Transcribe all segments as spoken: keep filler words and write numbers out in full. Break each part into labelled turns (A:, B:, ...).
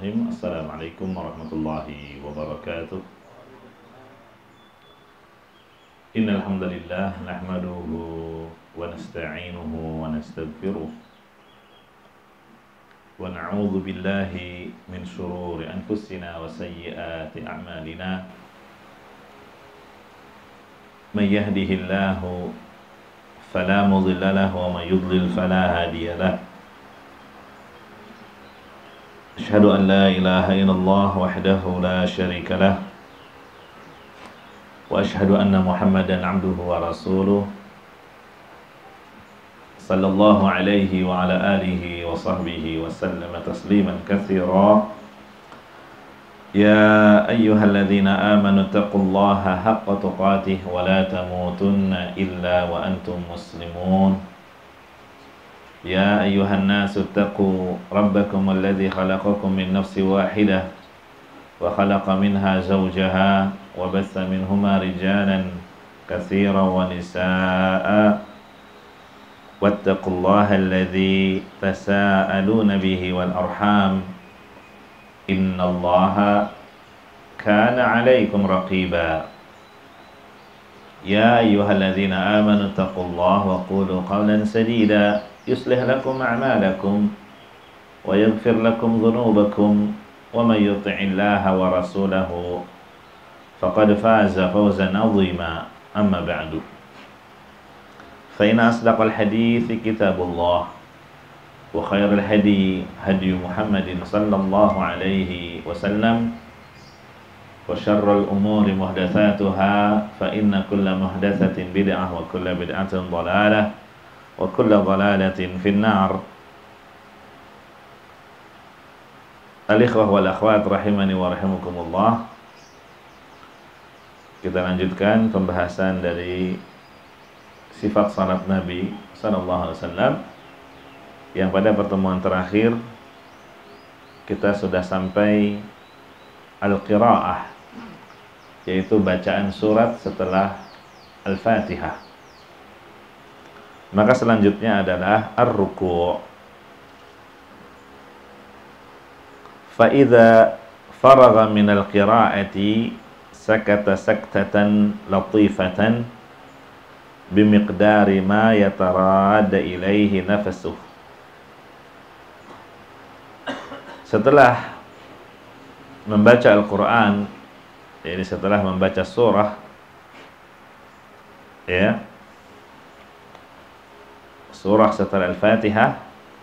A: Bismillahirrahmanirrahim. Assalamualaikum warahmatullahi wabarakatuh. Innal hamdalillah nahmaduhu wa nasta'inuhu wa nastaghfiruh wa na'udzu billahi min shururi anfusina wa sayyiati a'malina. May yahdihillahu fala mudilla lahu wa may yudlil fala hadiya lahu. Asyhadu an la ilaha illallah wahdahu la syarika lah wa asyhadu anna Muhammadan abduhu wa rasuluh sallallahu alaihi wa ala alihi wa sahbihi wa sallama tasliman katsira. Ya ayyuhalladzina amanu taqullaha haqqa tuqatih wa la tamutunna illa wa antum muslimun. يا أيها الناس اتقوا ربكم الذي خلقكم من نفس واحدة وخلق منها زوجها وبث منهما رجالا كثيرا ونساء واتقوا الله الذي تساءلون به والأرحام إن الله كان عليكم رقيبا. يا أيها الذين آمنوا اتقوا الله وقولوا قولا سديدا يصلح لكم أعمالكم ويغفر لكم ذنوبكم ومن يطع الله ورسوله فقد فاز فوزا عظيما. أما بعد فإن أصدق الحديث كتاب الله وخير الهدي هدي محمد صلى الله عليه وسلم وشر الأمور محدثاتها فإن كل محدثة بدعة وكل بدعة ضلالة wa kullu dhalalatin finnar. Al-ikhwah wal akhwat rahimani wa rahimakumullah. Kita lanjutkan pembahasan dari sifat salat Nabi sallallahu alaihi wasallam yang pada pertemuan terakhir kita sudah sampai al-qiraah, yaitu bacaan surat setelah Al-Fatihah. Maka selanjutnya adalah ar-ruku'. Fa idza faragha min al-qira'ati sakata saktatan latifatan bimiqdari ma yataradda ilaihi nafsuh. Setelah membaca Al-Qur'an, jadi setelah membaca surah, ya, surah setelah Al-Fatihah,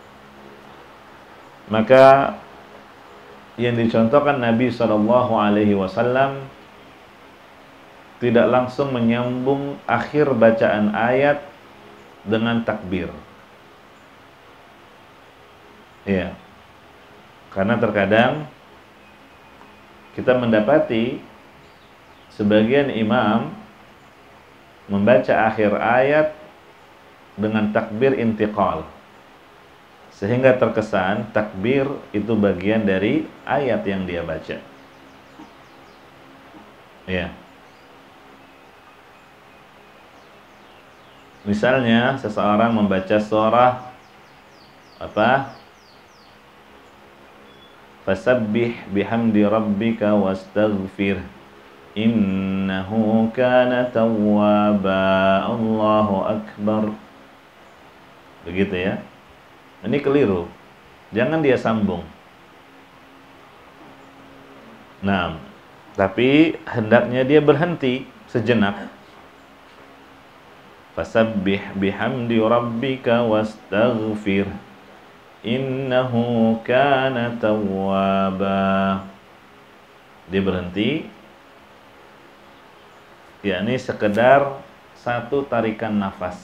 A: maka yang dicontohkan Nabi shallallahu alaihi wasallam tidak langsung menyambung akhir bacaan ayat dengan takbir. Ya, karena terkadang kita mendapati sebagian imam membaca akhir ayat dengan takbir intiqal, sehingga terkesan takbir itu bagian dari ayat yang dia baca. Ya. Misalnya seseorang membaca surah apa? Fasabbih bihamdi rabbika wastaghfir innahu kana tawwaba. Allahu akbar. Begitu ya. Ini keliru. Jangan dia sambung. Nah, tapi hendaknya dia berhenti sejenak. Fasabbih bihamdi rabbika wastaghfir innahu kana tawwaba. Dia berhenti, yakni sekedar satu tarikan nafas.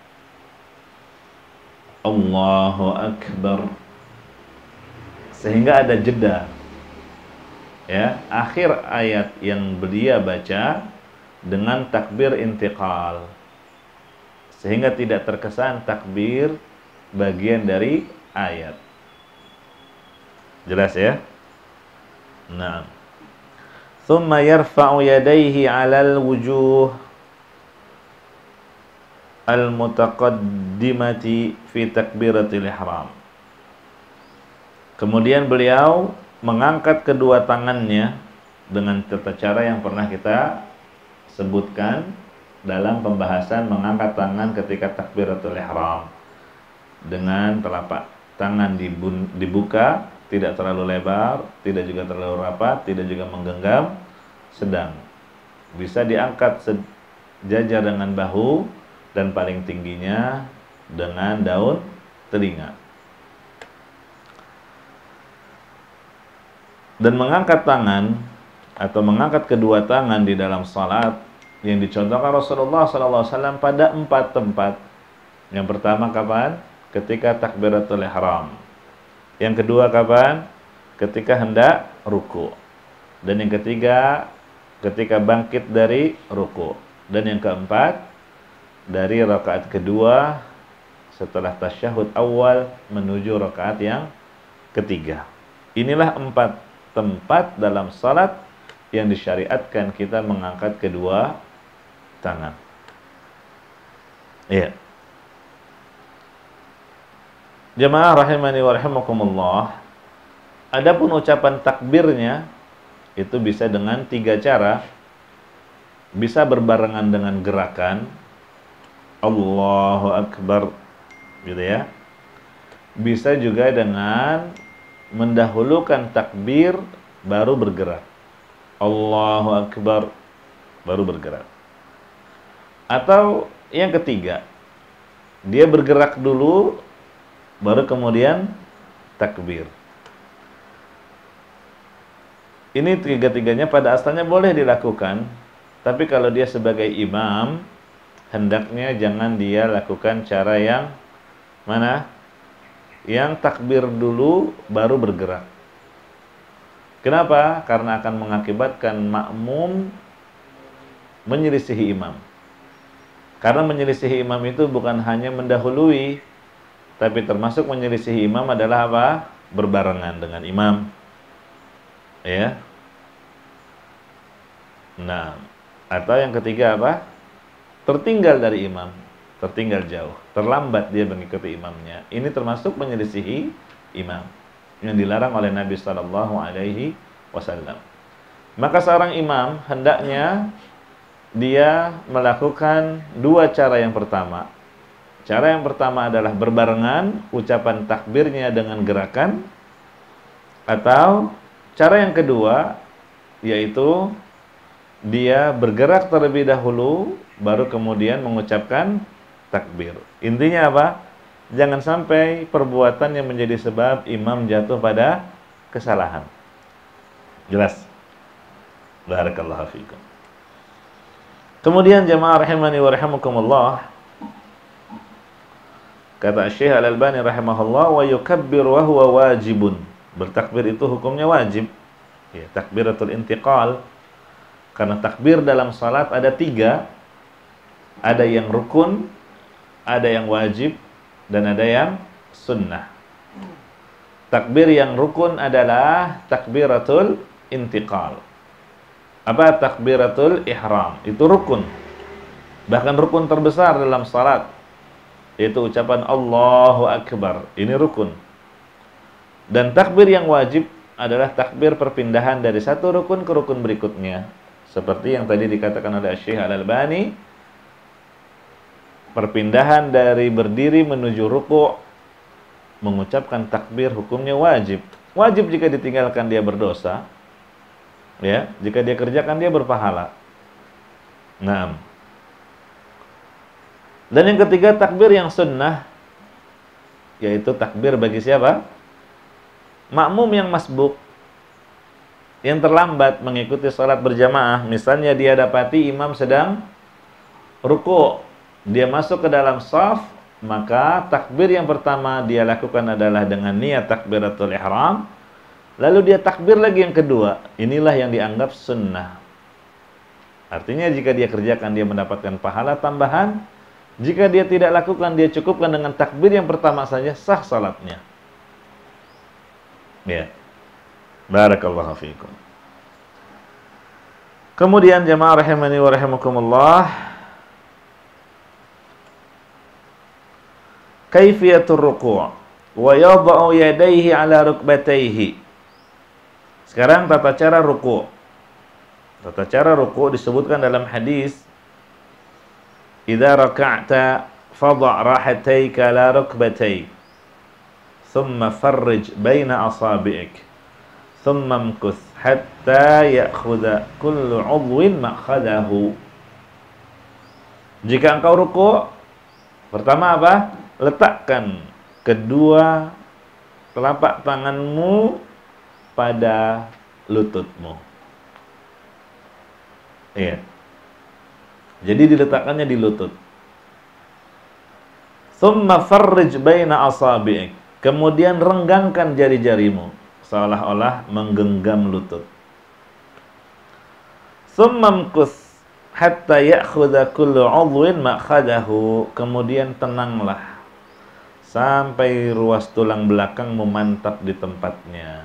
A: Allahu akbar, sehingga ada jeda, ya, akhir ayat yang dia baca dengan takbir intiqal, sehingga tidak terkesan takbir bagian dari ayat. Jelas ya? Nah, thumma yarfa'u yadayhi 'alal wujuh al-mutaqaddimati fi takbiratil ihram. Kemudian beliau mengangkat kedua tangannya dengan tata cara yang pernah kita sebutkan dalam pembahasan mengangkat tangan ketika takbiratul ihram, dengan telapak tangan dibuka, tidak terlalu lebar, tidak juga terlalu rapat, tidak juga menggenggam, sedang. Bisa diangkat sejajar dengan bahu dan paling tingginya dengan daun telinga. Dan mengangkat tangan atau mengangkat kedua tangan di dalam salat yang dicontohkan Rasulullah sallallahu alaihi wasallam pada empat tempat. Yang pertama kapan? Ketika takbiratul ihram. Yang kedua kapan? Ketika hendak ruku. Dan yang ketiga ketika bangkit dari ruku. Dan yang keempat dari rakaat kedua setelah tasyahud awal menuju rakaat yang ketiga. Inilah empat tempat dalam salat yang disyariatkan kita mengangkat kedua tangan. Iya. Jemaah rahimani wa rahimakumullah. Adapun ucapan takbirnya itu bisa dengan tiga cara. Bisa berbarengan dengan gerakan Allahu Akbar, gitu ya. Bisa juga dengan mendahulukan takbir baru bergerak. Allahu Akbar baru bergerak. Atau yang ketiga, dia bergerak dulu baru kemudian takbir. Ini tiga-tiganya pada asalnya boleh dilakukan, tapi kalau dia sebagai imam, hendaknya jangan dia lakukan cara yang mana? Yang takbir dulu baru bergerak. Kenapa? Karena akan mengakibatkan makmum menyelisihi imam. Karena menyelisihi imam itu bukan hanya mendahului, tapi termasuk menyelisihi imam adalah apa? Berbarengan dengan imam. Ya. Nah, atau yang ketiga apa? Tertinggal dari imam, tertinggal jauh, terlambat dia mengikuti imamnya. Ini termasuk menyelisihi imam yang dilarang oleh Nabi sallallahu alaihi wasallam. Maka seorang imam hendaknya dia melakukan dua cara yang pertama. Cara yang pertama adalah berbarengan ucapan takbirnya dengan gerakan, atau cara yang kedua yaitu dia bergerak terlebih dahulu baru kemudian mengucapkan takbir. Intinya apa? Jangan sampai perbuatan yang menjadi sebab imam jatuh pada kesalahan. Jelas? Barakallahu fiikum. Kemudian jemaah rahimani wa rahimakumullah, kata Syekh Al-Albani rahimahullah, wa yukabbir wa huwa wajibun. Bertakbir itu hukumnya wajib. Ya, takbiratul intiqal. Karena takbir dalam salat ada tiga. Ada yang rukun, ada yang wajib, dan ada yang sunnah. Takbir yang rukun adalah takbiratul intiqal. Apa takbiratul ihram? Itu rukun. Bahkan rukun terbesar dalam salat, yaitu ucapan Allahu Akbar. Ini rukun. Dan takbir yang wajib adalah takbir perpindahan dari satu rukun ke rukun berikutnya. Seperti yang tadi dikatakan oleh Syekh Al-Albani, perpindahan dari berdiri menuju ruku' mengucapkan takbir hukumnya wajib. Wajib jika ditinggalkan dia berdosa. Ya, jika dia kerjakan dia berpahala. Nah. Dan yang ketiga takbir yang sunnah, yaitu takbir bagi siapa? Makmum yang masbuk, yang terlambat mengikuti salat berjamaah. Misalnya dia dapati imam sedang ruku', dia masuk ke dalam shaf, maka takbir yang pertama dia lakukan adalah dengan niat takbiratul ihram. Lalu dia takbir lagi yang kedua. Inilah yang dianggap sunnah. Artinya jika dia kerjakan dia mendapatkan pahala tambahan. Jika dia tidak lakukan, dia cukupkan dengan takbir yang pertama saja, sah salatnya. Ya. Barakallahu fiikum. Kemudian jemaah rahimani wa rahimakumullah, kaifiyatur ruku' wa yadha'u yadayhi ala rukbatayhi. Sekarang tata cara ruku'. Tata cara ruku' disebutkan dalam hadis, "Idza raka'ta fadha' rahataika la rukbataik, thumma farrij baina asabi'ik, thumma amkuth hatta ya'khudha kullu 'udwin ma'khadahu." Jika engkau ruku', pertama apa? Letakkan kedua telapak tanganmu pada lututmu. Iya. Jadi diletakkannya di lutut. Tsumma farrij baina asabi'ik. Kemudian renggangkan jari-jarimu seolah-olah menggenggam lutut. Tsumma mkus hatta ya'khudha kullu 'udwin ma'khadahu. Kemudian tenanglah sampai ruas tulang belakang memantap di tempatnya.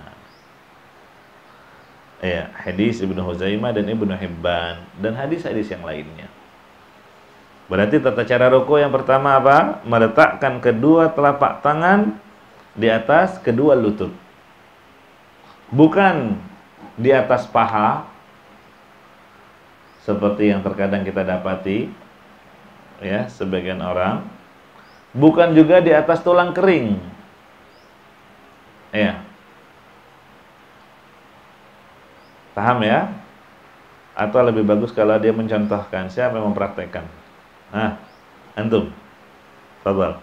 A: Ya, hadis Ibnu Huzaimah dan Ibnu Hibban dan hadis-hadis yang lainnya. Berarti tata cara ruku yang pertama apa? Meletakkan kedua telapak tangan di atas kedua lutut. Bukan di atas paha seperti yang terkadang kita dapati ya sebagian orang. Bukan juga di atas tulang kering. Ya. Paham ya? Atau lebih bagus kalau dia mencontohkan. Siapa yang mempraktekkan? Ah, antum. Fadhal.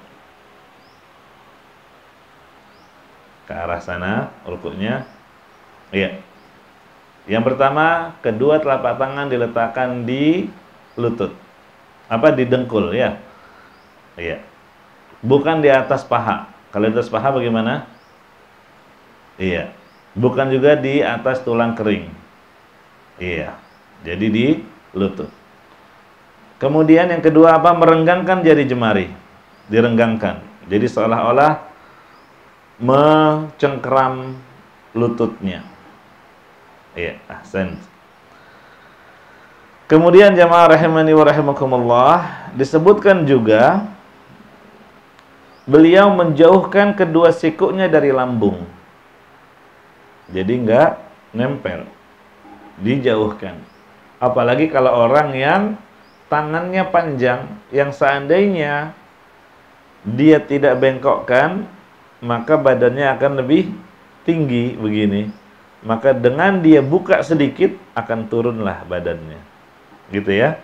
A: Ke arah sana rukuknya. Iya. Yang pertama, kedua telapak tangan diletakkan di lutut. Apa? Di dengkul ya. Iya. Bukan di atas paha. Kalau di atas paha bagaimana? Iya. Bukan juga di atas tulang kering. Iya. Jadi di lutut. Kemudian yang kedua apa? Merenggangkan jari jemari. Direnggangkan. Jadi seolah-olah mencengkeram lututnya. Iya, ahsan. Kemudian jamaah rahimani wa rahimakumullah, disebutkan juga beliau menjauhkan kedua sikuknya dari lambung. Jadi enggak nempel, dijauhkan. Apalagi kalau orang yang tangannya panjang, yang seandainya dia tidak bengkokkan, maka badannya akan lebih tinggi begini. Maka dengan dia buka sedikit, akan turunlah badannya. Gitu ya.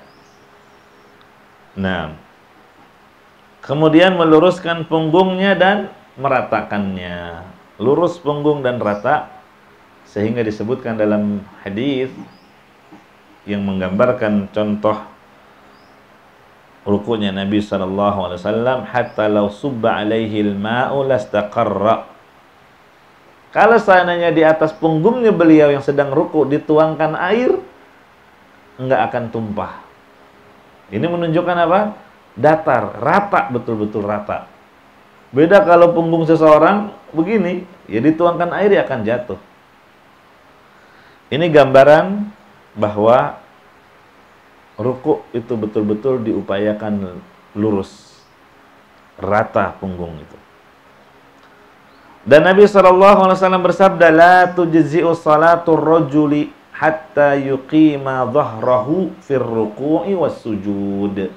A: Nah, kemudian meluruskan punggungnya dan meratakannya. Lurus punggung dan rata, sehingga disebutkan dalam hadis yang menggambarkan contoh rukunya Nabi sallallahu alaihi wasallam, hatta law subba alaihi al-ma'u lastaqarra. Kalau seandainya di atas punggungnya beliau yang sedang ruku dituangkan air, enggak akan tumpah. Ini menunjukkan apa? Datar, rata, betul-betul rata. Beda kalau punggung seseorang begini, ya dituangkan air ya akan jatuh. Ini gambaran bahwa ruku itu betul-betul diupayakan lurus, rata punggung itu. Dan Nabi shallallahu alaihi wasallam bersabda, la tujzi'u salatul rajuli hatta yuqima dhahrahu fir ruku'i was sujud.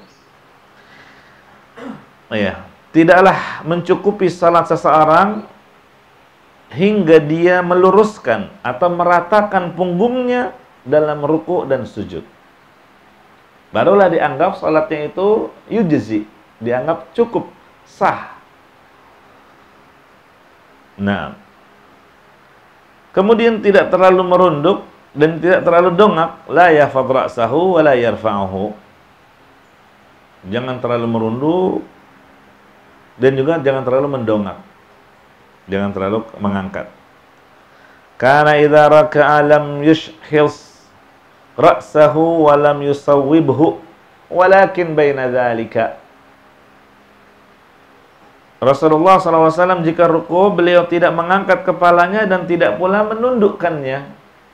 A: Ya, tidaklah mencukupi salat seseorang hingga dia meluruskan atau meratakan punggungnya dalam ruku' dan sujud. Barulah dianggap salatnya itu yujzi, dianggap cukup, sah. Nah, kemudian tidak terlalu merunduk dan tidak terlalu dongak, la yafad ra'sahu wa la yarfa'uhu. Jangan terlalu merunduk dan juga jangan terlalu mendongak. Jangan terlalu mengangkat. Karena idza raka'a lam yushkhis ra'sahu wa lam yusawwibhu walakin baina dzalika. Rasulullah shallallahu alaihi wasallam jika ruku beliau tidak mengangkat kepalanya dan tidak pula menundukkannya.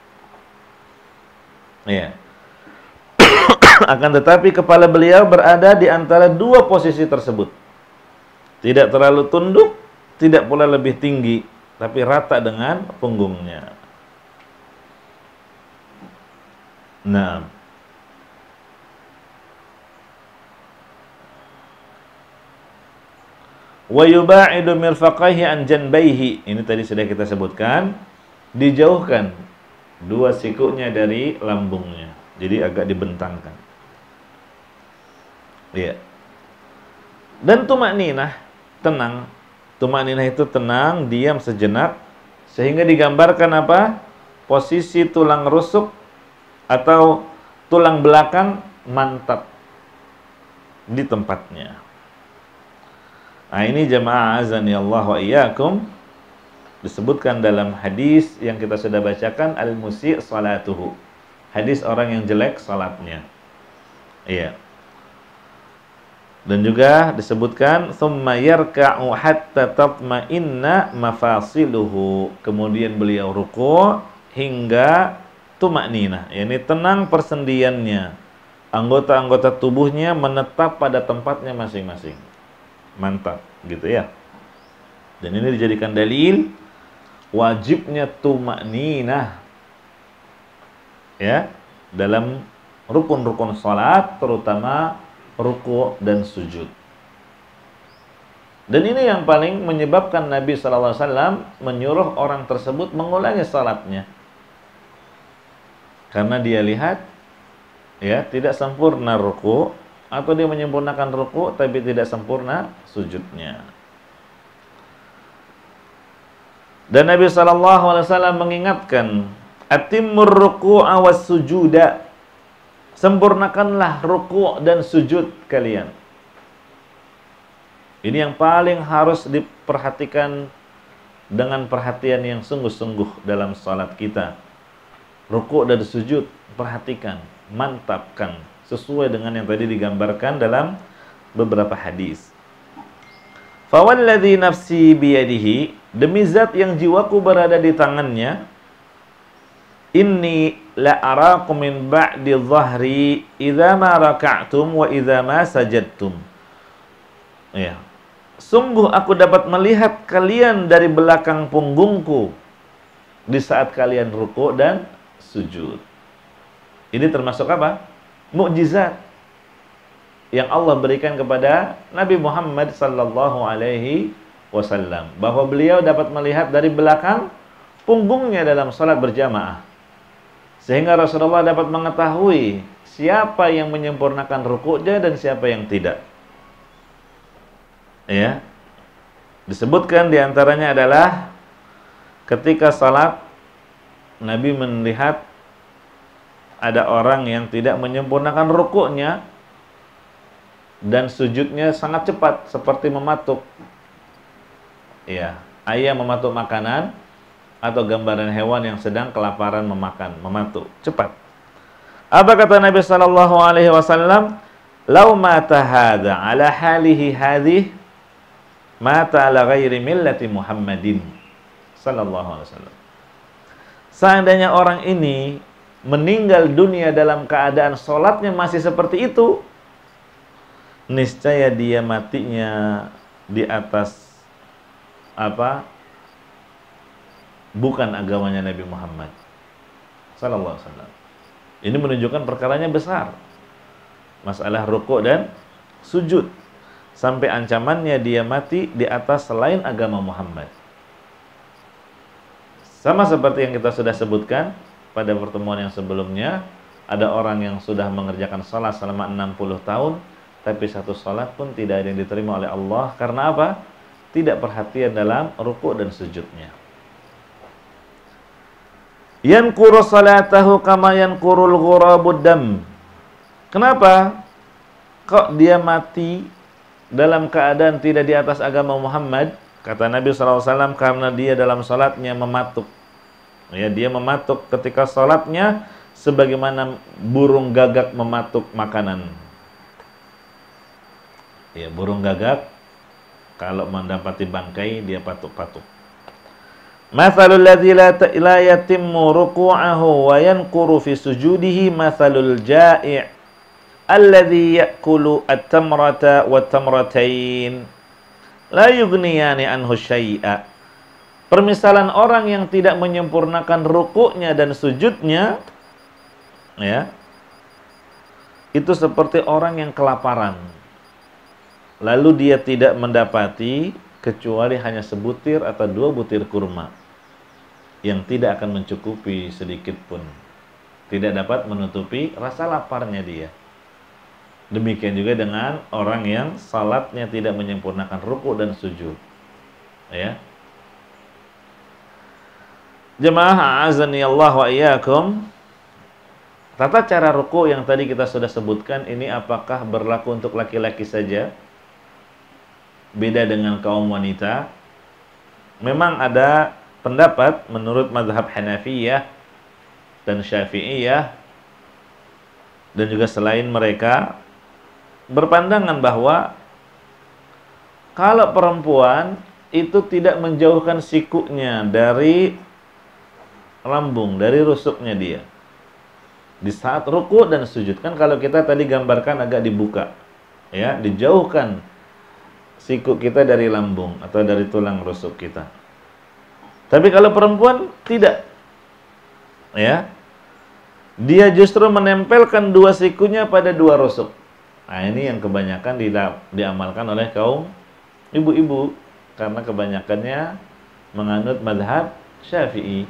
A: Ya. Akan tetapi kepala beliau berada di antara dua posisi tersebut. Tidak terlalu tunduk, tidak pula lebih tinggi, tapi rata dengan punggungnya. Nah, wa yuba'idu mirfaqaihi an janbaihi. Ini tadi sudah kita sebutkan, dijauhkan dua sikunya dari lambungnya. Jadi agak dibentangkan. Iya. Dan tumakninah, tenang. Tumakninah itu tenang, diam sejenak, sehingga digambarkan apa? Posisi tulang rusuk atau tulang belakang mantap di tempatnya. Nah, ini jamaah azani Allah wa iyyakum, disebutkan dalam hadis yang kita sudah bacakan, al-musi' salatuhu. Hadis orang yang jelek salatnya. Iya. Dan juga disebutkan tsumma yarka'u hatta tatma'inna mafasiluhu. Kemudian beliau ruku' hingga tumakninah, yakni tenang persendiannya. Anggota-anggota tubuhnya menetap pada tempatnya masing-masing. Mantap, gitu ya. Dan ini dijadikan dalil wajibnya tumakninah, ya, dalam rukun-rukun salat, terutama ruku' dan sujud. Dan ini yang paling menyebabkan Nabi shallallahu alaihi wasallam menyuruh orang tersebut mengulangi salatnya, karena dia lihat, ya, tidak sempurna ruku', atau dia menyempurnakan ruku' tapi tidak sempurna sujudnya. Dan Nabi shallallahu alaihi wasallam mengingatkan, atimmur ruku'a was sujuda, sempurnakanlah ruku' dan sujud kalian. Ini yang paling harus diperhatikan dengan perhatian yang sungguh-sungguh dalam salat kita. Ruku' dan sujud, perhatikan, mantapkan, sesuai dengan yang tadi digambarkan dalam beberapa hadis. Fawalladzi nafsi biyadihi, demi zat yang jiwaku berada di tangannya, inni la arakum min ba'di dhahri idza ma raka'tum wa idza ma sajadtum. Ya. Sungguh aku dapat melihat kalian dari belakang punggungku di saat kalian ruku' dan sujud. Ini termasuk apa? Mukjizat yang Allah berikan kepada Nabi Muhammad sallallahu alaihi wasallam, bahwa beliau dapat melihat dari belakang punggungnya dalam salat berjamaah, sehingga Rasulullah dapat mengetahui siapa yang menyempurnakan rukuknya dan siapa yang tidak. Ya, disebutkan diantaranya adalah ketika salat Nabi melihat ada orang yang tidak menyempurnakan rukuknya dan sujudnya sangat cepat, seperti mematuk. Ya, ayam mematuk makanan atau gambaran hewan yang sedang kelaparan memakan, mematuk cepat. Apa kata Nabi sallallahu alaihi wasallam? Lau mata hadza ala halihi hadhihi mata ala ghairi millati Muhammadin sallallahu alaihi wasallam. Seandainya orang ini meninggal dunia dalam keadaan sholatnya masih seperti itu, niscaya dia matinya di atas apa? Bukan agamanya Nabi Muhammad sallallahu alaihi wasallam. Ini menunjukkan perkaranya besar, masalah rukuk dan sujud, sampai ancamannya dia mati di atas selain agama Muhammad. Sama seperti yang kita sudah sebutkan pada pertemuan yang sebelumnya, ada orang yang sudah mengerjakan salat selama enam puluh tahun, tapi satu salat pun tidak ada yang diterima oleh Allah. Karena apa? Tidak perhatian dalam rukuk dan sujudnya. Yankuru salatahu kama yankurul ghurabud dam. Kenapa? Kok dia mati dalam keadaan tidak di atas agama Muhammad? Kata Nabi shallallahu alaihi wasallam, karena dia dalam salatnya mematuk. Ya, dia mematuk ketika salatnya sebagaimana burung gagak mematuk makanan. Ya, burung gagak kalau mendapati bangkai dia patuk-patuk. Mathalul ladzi la yatimmu ruku'ahu wa yanquru fi sujudihi mathalul ja'i' alladzi ya'kulu at-tamrata wat-tamratain la yughniyani anhu syai'a. Permisalan orang yang tidak menyempurnakan rukuknya dan sujudnya, ya, itu seperti orang yang kelaparan, lalu dia tidak mendapati kecuali hanya sebutir atau dua butir kurma yang tidak akan mencukupi sedikit pun, tidak dapat menutupi rasa laparnya dia. Demikian juga dengan orang yang salatnya tidak menyempurnakan ruku dan sujud, ya. Jemaah a'azani Allah wa iyyakum, tata cara ruku yang tadi kita sudah sebutkan ini apakah berlaku untuk laki-laki saja? Beda dengan kaum wanita? Memang ada pendapat menurut mazhab Hanafiyah dan Syafi'iyah dan juga selain mereka berpandangan bahwa kalau perempuan itu tidak menjauhkan sikunya dari lambung, dari rusuknya dia di saat ruku dan sujud, kan kalau kita tadi gambarkan agak dibuka, ya, dijauhkan siku kita dari lambung atau dari tulang rusuk kita. Tapi kalau perempuan tidak, ya, dia justru menempelkan dua sikunya pada dua rusuk. Nah, ini yang kebanyakan di, diamalkan oleh kaum ibu-ibu karena kebanyakannya menganut mazhab Syafi'i.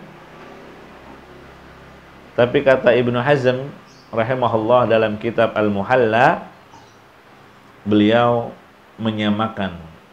A: Tapi kata Ibnu Hazm rahimahullah dalam kitab Al-Muhalla, beliau menyamakan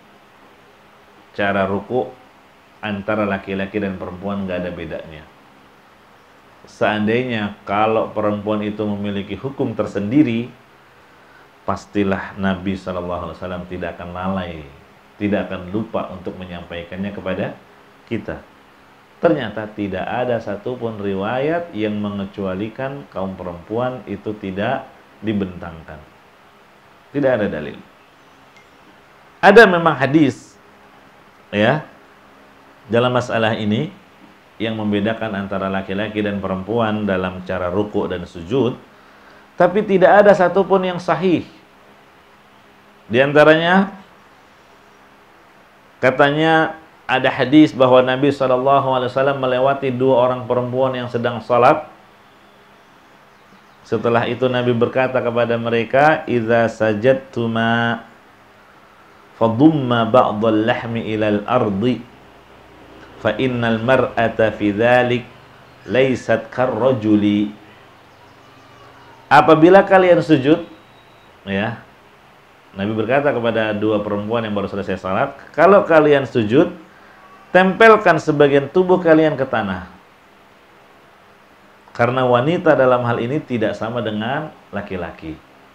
A: cara ruku antara laki-laki dan perempuan, nggak ada bedanya. Seandainya kalau perempuan itu memiliki hukum tersendiri, pastilah Nabi shallallahu alaihi wasallam tidak akan lalai, tidak akan lupa untuk menyampaikannya kepada kita. Ternyata tidak ada satupun riwayat yang mengecualikan kaum perempuan itu tidak dibentangkan. Tidak ada dalil. Ada memang hadis, ya, dalam masalah ini yang membedakan antara laki-laki dan perempuan dalam cara ruku dan sujud, tapi tidak ada satupun yang sahih. Di antaranya katanya ada hadis bahwa Nabi shallallahu alaihi wasallam melewati dua orang perempuan yang sedang salat. Setelah itu Nabi berkata kepada mereka, "Idza sajadtuma fadumma ba'dal lahmi ilal ardi fa innal mar'ata fi dzalik laysat karrajuli." Apabila kalian sujud, ya, Nabi berkata kepada dua perempuan yang baru selesai salat, kalau kalian sujud, tempelkan sebagian tubuh kalian ke tanah. Karena wanita dalam hal ini tidak sama dengan laki-laki.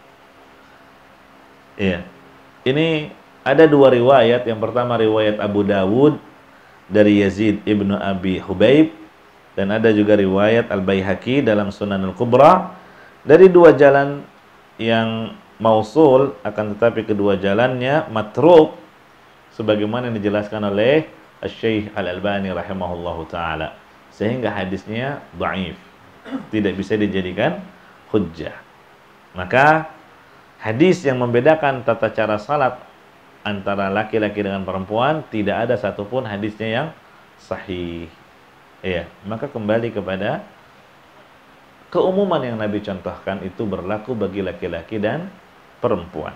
A: Iya. Ini ada dua riwayat. Yang pertama riwayat Abu Dawud dari Yazid ibnu Abi Hubaib, dan ada juga riwayat Al-Baihaqi dalam Sunan Al-Kubra dari dua jalan yang mausul, akan tetapi kedua jalannya matruk sebagaimana yang dijelaskan oleh Asy-Syaikh Al-Albani rahimahullahu taala, sehingga hadisnya dhaif, tidak bisa dijadikan hujjah. Maka hadis yang membedakan tata cara salat antara laki-laki dengan perempuan tidak ada satupun hadisnya yang sahih. Iya, maka kembali kepada keumuman yang Nabi contohkan itu berlaku bagi laki-laki dan perempuan.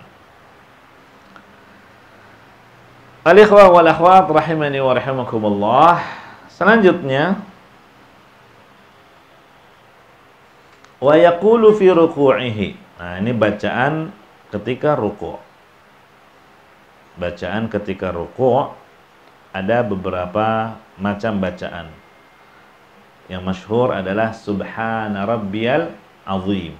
A: Al-ikhwah wal akhwat rahimani wa rahimakumullah. Selanjutnya, wa yaqulu fi ruku'ihi. Nah, ini bacaan ketika ruku'. Bacaan ketika ruku' ada beberapa macam bacaan. Yang masyhur adalah subhana rabbiyal azim.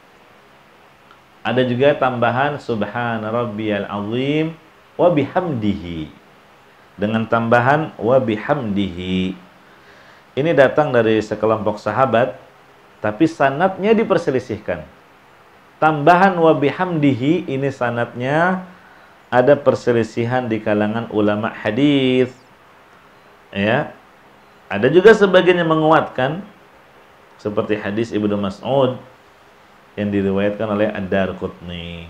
A: Ada juga tambahan subhana rabbiyal azim wa bihamdihi, dengan tambahan wa bihamdihi. Ini datang dari sekelompok sahabat, tapi sanadnya diperselisihkan. Tambahan wa bihamdihi ini sanadnya ada perselisihan di kalangan ulama hadis. Ya. Ada juga sebagian yang menguatkan, seperti hadis Ibnu Mas'ud yang diriwayatkan oleh Ad-Darqutni.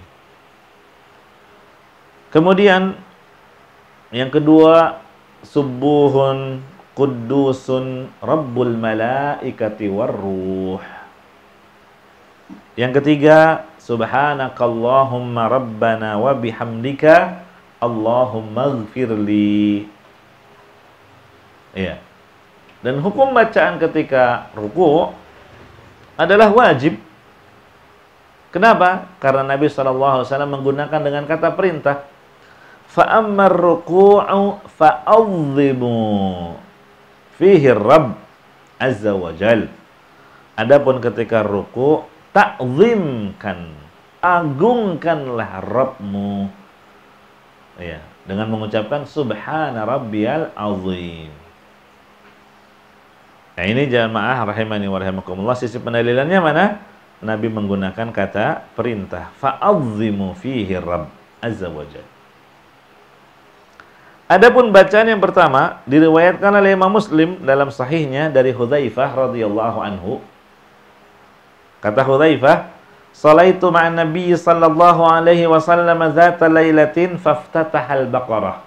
A: Kemudian yang kedua, subuhun quddusun rabbul malaikati warruh. Yang ketiga, subhanakallahumma rabbana wa bihamdika Allahumma ighfirli. Iya. Dan hukum bacaan ketika ruku' adalah wajib. Kenapa? Karena Nabi shallallahu alaihi wasallam menggunakan dengan kata perintah. Fa'ammar ruku'u fa'azzimu fihi Rabb azza wa jal. Adapun ketika ruku', ta'zimkan, agungkanlah Rabbmu. Ya, dengan mengucapkan subhana rabbiyal azim. Nah, ini jamaah rahimani wa rahimakumullah, sisi pendalilannya mana? Nabi menggunakan kata perintah, fa'azzimu fihi Rabb azza wa jalla. Adapun bacaan yang pertama diriwayatkan oleh Imam Muslim dalam sahihnya dari Hudzaifah radhiyallahu anhu. Kata Hudzaifah, "Shalaitu ma'an Nabi sallallahu alaihi wasallam dzata lailatin faftataha al-Baqarah.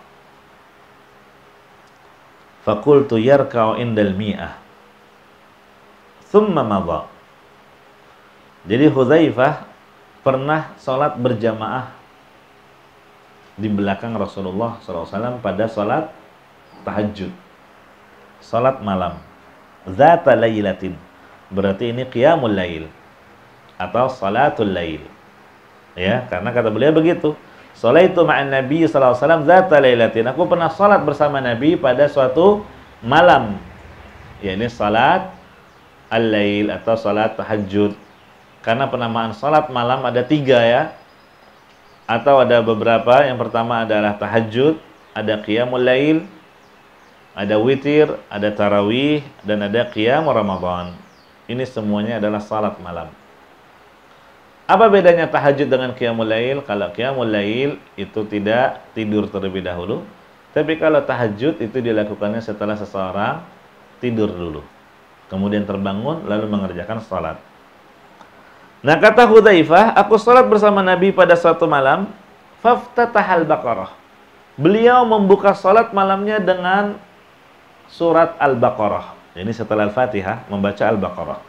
A: Faqultu yarka'u indal mi'ah. Thumma madha." Jadi Hudzaifah pernah sholat berjamaah di belakang Rasulullah shallallahu alaihi wasallam pada sholat tahajud, sholat malam. Dzata lailatin, berarti ini qiyamul lail atau salatul lail. Ya, karena kata beliau begitu. Shalaitu ma'an Nabi sallallahu alaihi wasallam dzata lailatin. Aku pernah salat bersama Nabi pada suatu malam. Ya, ini salat al-lail atau salat tahajud. Karena penamaan salat malam ada tiga ya. Atau ada beberapa. Yang pertama adalah tahajud, ada qiyamul lail, ada witir, ada tarawih, dan ada qiyam Ramadan. Ini semuanya adalah salat malam. Apa bedanya tahajud dengan qiyamul lail? Kalau qiyamul lail itu tidak tidur terlebih dahulu, tapi kalau tahajud itu dilakukannya setelah seseorang tidur dulu, kemudian terbangun lalu mengerjakan salat. Nah, kata Hudzaifah, aku salat bersama Nabi pada suatu malam, faftatahal Baqarah. Beliau membuka salat malamnya dengan surat Al-Baqarah. Ini setelah Al-Fatihah membaca Al-Baqarah.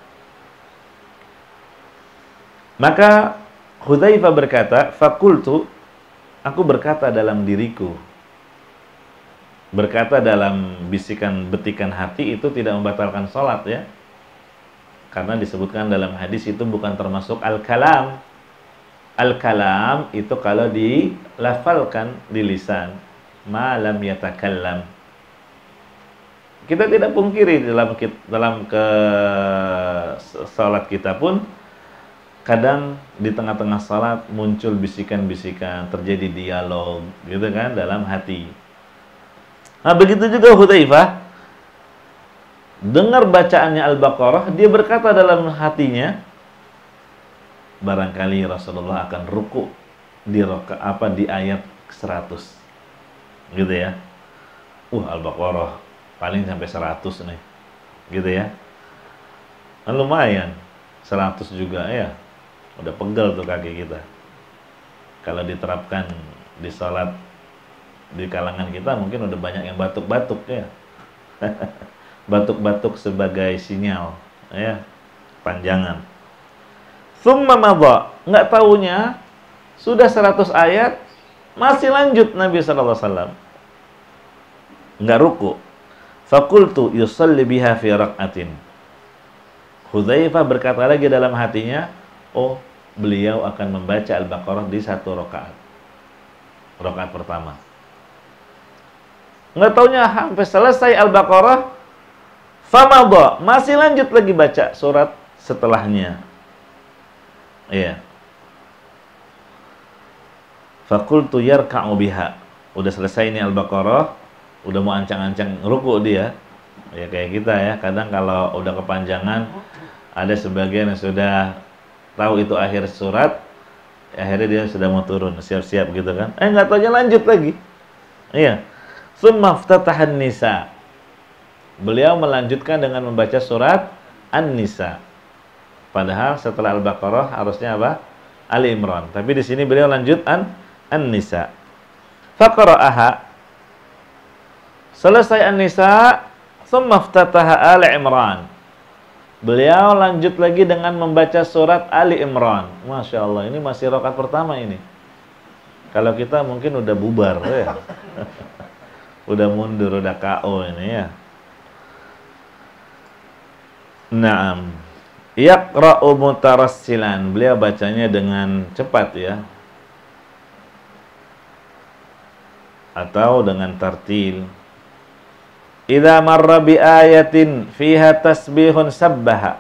A: Maka Hudzaifah berkata, "Faqultu," aku berkata dalam diriku. Berkata dalam bisikan betikan hati itu tidak membatalkan salat ya. Karena disebutkan dalam hadis itu bukan termasuk al-kalam. Al-kalam itu kalau dilafalkan di lisan, ma lam yatakallam. Kita tidak pungkiri dalam dalam ke salat kita pun kadang di tengah-tengah salat muncul bisikan-bisikan, terjadi dialog gitu kan dalam hati. Nah, begitu juga Hudzaifah dengar bacaannya Al-Baqarah, dia berkata dalam hatinya, barangkali Rasulullah akan ruku di roka, apa di ayat seratus. Gitu ya. Uh, Al-Baqarah paling sampai seratus nih. Gitu ya. Nah, lumayan. seratus juga ya. Udah pegel tuh kaki kita. Kalau diterapkan di salat di kalangan kita mungkin udah banyak yang batuk-batuk ya. Batuk-batuk sebagai sinyal ya, panjangan. Tsumma madha, enggak taunya sudah seratus ayat masih lanjut Nabi sallallahu alaihi wasallam. Enggak ruku. Faqultu yusalli biha fi raq'atin. Hudzaifah berkata lagi dalam hatinya, oh, beliau akan membaca Al-Baqarah di satu rakaat. Rakaat pertama. Enggak taunya sampai selesai Al-Baqarah, famadha, masih lanjut lagi baca surat setelahnya. Iya. Faqultu yarka'u biha. Udah selesai ini Al-Baqarah, udah mau ancang-ancang ruku dia. Ya kayak kita ya, kadang kalau udah kepanjangan ada sebagian yang sudah tahu itu akhir surat, akhirnya dia sudah mau turun, siap-siap gitu kan. Eh enggak taunya lanjut lagi. Iya. Tsumma ftatahan nisa. Beliau melanjutkan dengan membaca surat An-Nisa. Padahal setelah Al-Baqarah harusnya apa? Ali Imran. Tapi di sini beliau lanjut An An-Nisa. Faqara'aha. Selesai An-Nisa, tsumma iftataha Ali Imran. Beliau lanjut lagi dengan membaca surat Ali Imran. Masya Allah, ini masih rakaat pertama ini. Kalau kita mungkin udah bubar ya. Udah mundur, udah K O ini ya. Naam. Yaqra'u mutarassilan. Beliau bacanya dengan cepat ya. Atau dengan tartil. Idza marra bi ayatin fiha tasbihun sabbaha.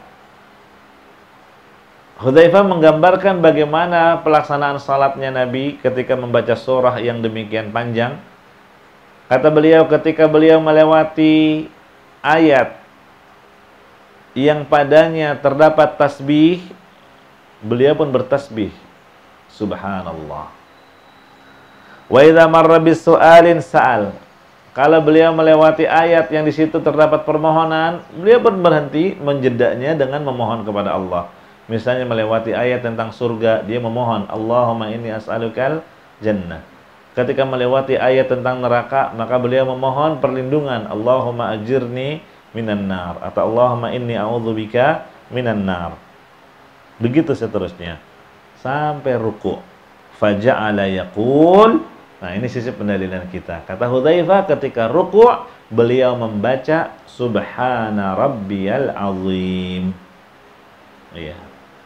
A: Hudzaifah menggambarkan bagaimana pelaksanaan salatnya Nabi ketika membaca surah yang demikian panjang. Kata beliau, ketika beliau melewati ayat yang padanya terdapat tasbih, beliau pun bertasbih. Subhanallah. Wa idza marra bis su'alin sa'al. Kalau beliau melewati ayat yang di situ terdapat permohonan, beliau pun berhenti menjedaknya dengan memohon kepada Allah. Misalnya melewati ayat tentang surga, dia memohon, Allahumma inni as'alukal jannah. Ketika melewati ayat tentang neraka, maka beliau memohon perlindungan, Allahumma ajirni minan nar, atau Allahumma inni a'udzubika minan nar. Begitu seterusnya sampai ruku'. Faja'ala yaqul. Nah, ini sisi pendalilan kita. Kata Hudzaifah, ketika ruku' beliau membaca Subhana rabbiyal azim. Iya.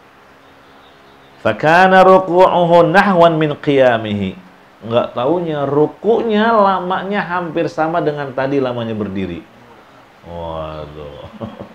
A: Fakana ruku'uhu nahwan min qiyamihi. Enggak taunya ruku'nya lamanya hampir sama dengan tadi lamanya berdiri. Waduh.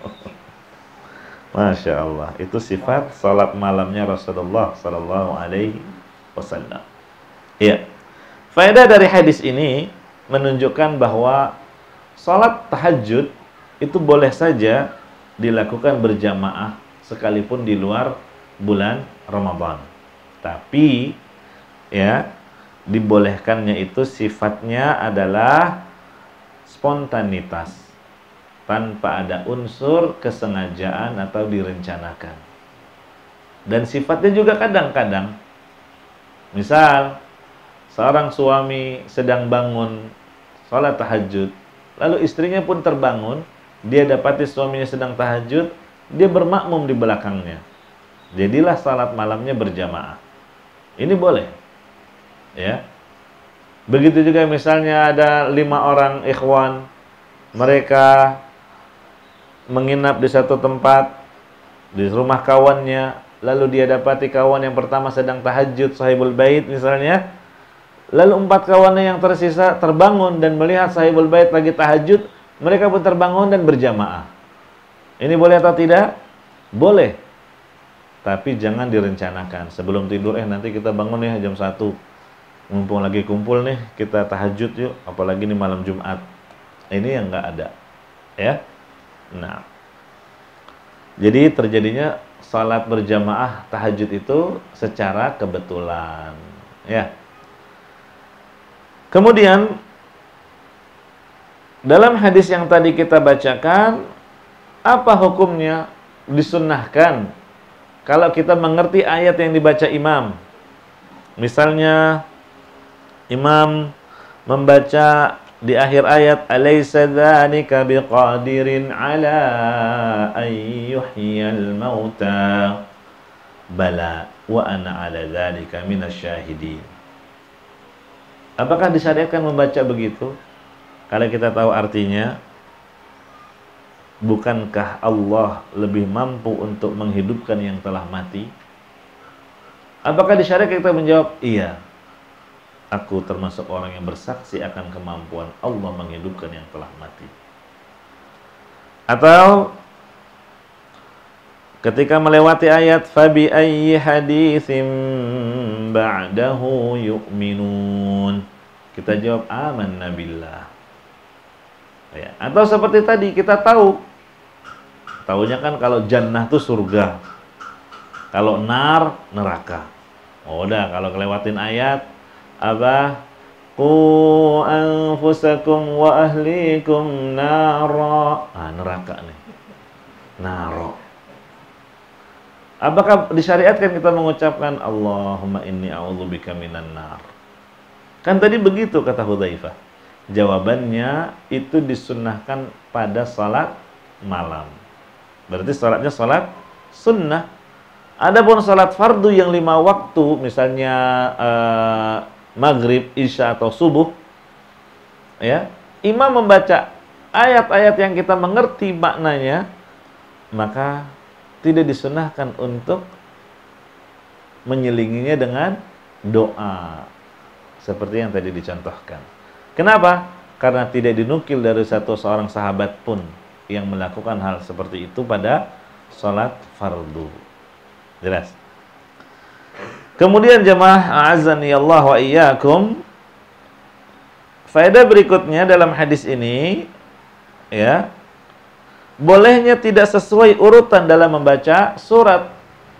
A: Masya Allah. Itu sifat salat malamnya Rasulullah sallallahu alaihi wasallam. Iya. Faedah dari hadis ini menunjukkan bahwa salat tahajud itu boleh saja dilakukan berjamaah sekalipun di luar bulan Ramadan. Tapi ya, dibolehkannya itu sifatnya adalah spontanitas, tanpa ada unsur kesengajaan atau direncanakan. Dan sifatnya juga kadang-kadang, misal seorang suami sedang bangun sholat tahajud, lalu istrinya pun terbangun, dia dapati suaminya sedang tahajud, dia bermakmum di belakangnya. Jadilah salat malamnya berjamaah. Ini boleh. Ya. Begitu juga misalnya ada lima orang ikhwan, mereka menginap di satu tempat, di rumah kawannya, lalu dia dapati kawan yang pertama sedang tahajud, sahibul bait misalnya, lalu empat kawannya yang tersisa terbangun dan melihat sahibul bait lagi tahajud, mereka pun terbangun dan berjamaah. Ini boleh atau tidak? Boleh. Tapi jangan direncanakan. Sebelum tidur, eh nanti kita bangun ya jam satu. Mumpung lagi kumpul nih, kita tahajud yuk. Apalagi ini malam Jumat. Ini yang nggak ada. Ya. Nah. Jadi terjadinya salat berjamaah tahajud itu secara kebetulan. Ya. Kemudian dalam hadis yang tadi kita bacakan, apa hukumnya? Disunnahkan kalau kita mengerti ayat yang dibaca imam. Misalnya imam membaca di akhir ayat, alaysa dzalika biqadirin ala an yuhyiyal mauta, bala wa ana ala dzalika minasyahidin. Apakah disyariatkan membaca begitu? Kalau kita tahu artinya, bukankah Allah lebih mampu untuk menghidupkan yang telah mati? Apakah disyariatkan kita menjawab, iya, aku termasuk orang yang bersaksi akan kemampuan Allah menghidupkan yang telah mati. Atau ketika melewati ayat, fabi ayyi haditsim ba'dahu yu'minun, kita jawab amanna billah. Ya. Atau seperti tadi kita tahu, tahunya kan kalau jannah itu surga, kalau nar neraka. Oh, udah kalau kelewatin ayat apa, qu anfusakum wa ahlikum nara, ah neraka nih, naro. Apakah disyariatkan kita mengucapkan Allahumma inni a'udzubika minan nar? Kan tadi begitu kata Hudzaifah. Jawabannya itu disunnahkan pada salat malam. Berarti salatnya salat sunnah. Adapun salat fardu yang lima waktu, misalnya eh, maghrib, isya atau subuh, ya, imam membaca ayat-ayat yang kita mengerti maknanya, maka tidak disunahkan untuk menyelinginya dengan doa seperti yang tadi dicontohkan. Kenapa? Karena tidak dinukil dari satu seorang sahabat pun yang melakukan hal seperti itu pada salat fardu. Jelas? Kemudian jemaah a'azzani Allah wa iyyakum, faedah berikutnya dalam hadis ini, ya, bolehnya tidak sesuai urutan dalam membaca surat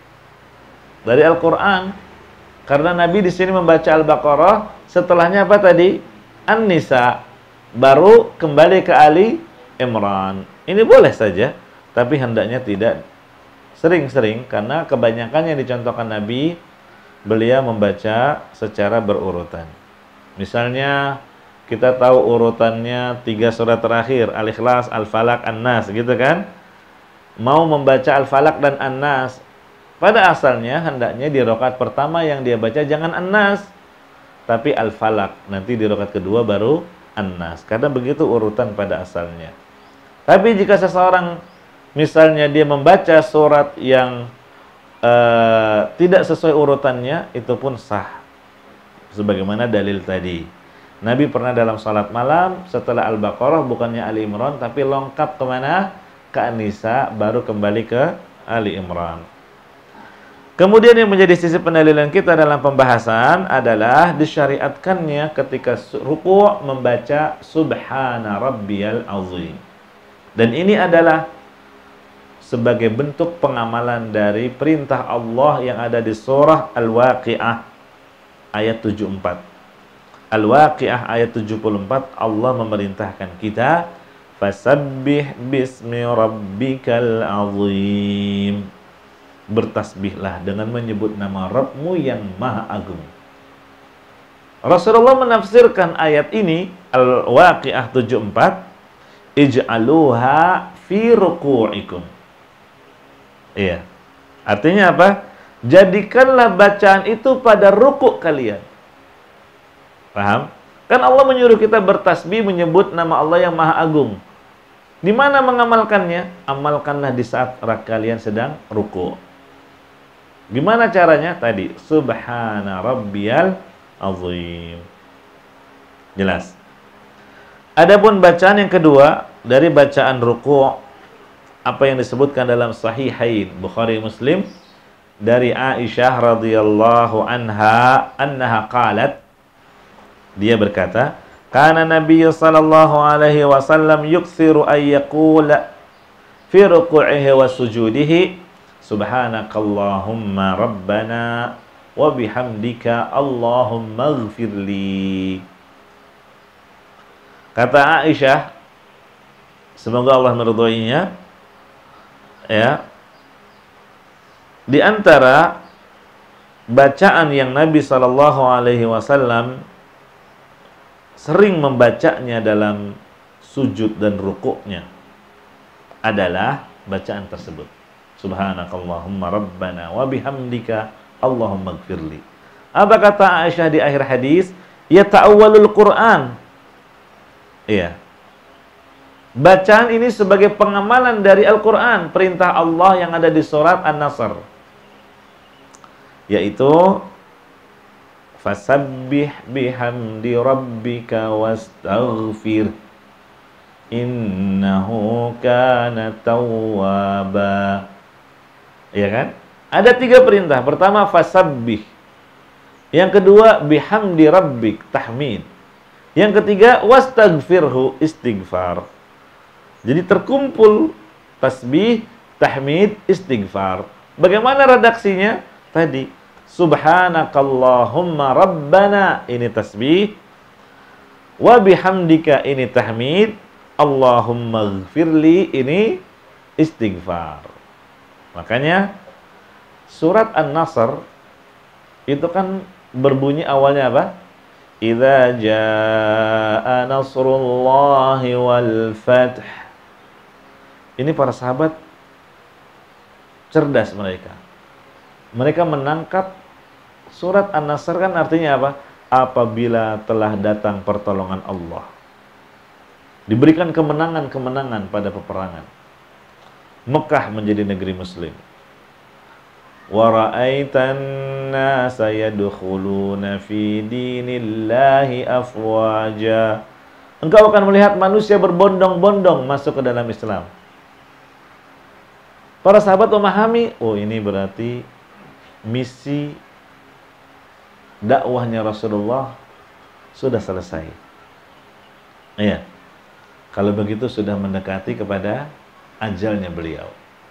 A: dari Al-Qur'an. Karena Nabi di sini membaca Al-Baqarah, setelahnya apa tadi? An-Nisa, baru kembali ke Ali Imran. Ini boleh saja, tapi hendaknya tidak sering-sering, karena kebanyakan yang dicontohkan Nabi, beliau membaca secara berurutan. Misalnya kita tahu urutannya tiga surat terakhir, Al-Ikhlas, Al-Falaq, An-Nas, gitu kan? Mau membaca Al-Falaq dan An-Nas, pada asalnya hendaknya di rakaat pertama yang dia baca jangan An-Nas, tapi Al-Falaq. Nanti di rakaat kedua baru An-Nas. Karena begitu urutan pada asalnya. Tapi jika seseorang misalnya dia membaca surat yang uh, tidak sesuai urutannya, itu pun sah. Sebagaimana dalil tadi. Nabi pernah dalam salat malam, setelah Al-Baqarah bukannya Ali Imran, tapi lengkap kemana? Ke An-Nisa, baru kembali ke Ali Imran. Kemudian yang menjadi sisi pendalilan kita dalam pembahasan adalah disyariatkannya ketika ruku' membaca Subhana Rabbiyal Azim. Dan ini adalah sebagai bentuk pengamalan dari perintah Allah yang ada di surah Al-Waqi'ah ayat tujuh puluh empat. Al-Waqi'ah ayat tujuh puluh empat, Allah memerintahkan kita, fasabbih bismi rabbikal azim. Bertasbihlah dengan menyebut nama Rabbmu yang maha agung. Rasulullah menafsirkan ayat ini, Al-Waqi'ah tujuh puluh empat, ij'aluha fi ruku'ikum. Iya. Artinya apa? Jadikanlah bacaan itu pada rukuk kalian. Paham? Kan Allah menyuruh kita bertasbih menyebut nama Allah yang maha agung. Di mana mengamalkannya? Amalkanlah di saat kalian sedang rukuk. Gimana caranya? Tadi, Subhana Rabbiyal Azim. Jelas. Adapun bacaan yang kedua dari bacaan ruku', apa yang disebutkan dalam Sahihain Bukhari Muslim dari Aisyah radhiyallahu anha, annaha qalat, dia berkata, kana Nabi sallallahu alaihi wasallam yukthiru ay yaqula fi ruku'ihi wa sujudihi subhanakallahumma rabbana wa bihamdika allahumma ighfirli. Kata Aisyah, semoga Allah meridhoinya, ya, di antara bacaan yang Nabi sallallahu alaihi wasallam sering membacanya dalam sujud dan rukuknya adalah bacaan tersebut. Subhanakallahumma rabbana wa bihamdika Allahumma ighfirli. Apa kata Aisyah di akhir hadis? Ya ta'awwalul Quran. Iya. Bacaan ini sebagai pengamalan dari Al-Quran, perintah Allah yang ada di surat An-Nasr, yaitu fasabbih bihamdi rabbika wastaghfir innahu kana tawwaba. Ya kan? Ada tiga perintah. Pertama fasabbih. Yang kedua bihamdi rabbik, tahmid. Yang ketiga wastaghfirhu, istighfar. Jadi terkumpul tasbih, tahmid, istighfar. Bagaimana redaksinya? Tadi subhanakallahumma rabbana, ini tasbih, wa bihamdika, ini tahmid, Allahumma ighfirli, ini istighfar. Makanya surat An-Nasr itu kan berbunyi awalnya apa? Idza jaa nasrullahi wal fath. Ini para sahabat cerdas mereka. Mereka menangkap surat An-Nasr kan artinya apa? Apabila telah datang pertolongan Allah. Diberikan kemenangan-kemenangan pada peperangan. Mekah menjadi negeri muslim. Wa ra'aitan nasa yadkhuluna fi dinillahi afwaja. Engkau akan melihat manusia berbondong-bondong masuk ke dalam Islam. Para sahabat memahami, oh ini berarti misi dakwahnya Rasulullah sudah selesai. Iya. Kalau begitu sudah mendekati kepada ajalnya beliau.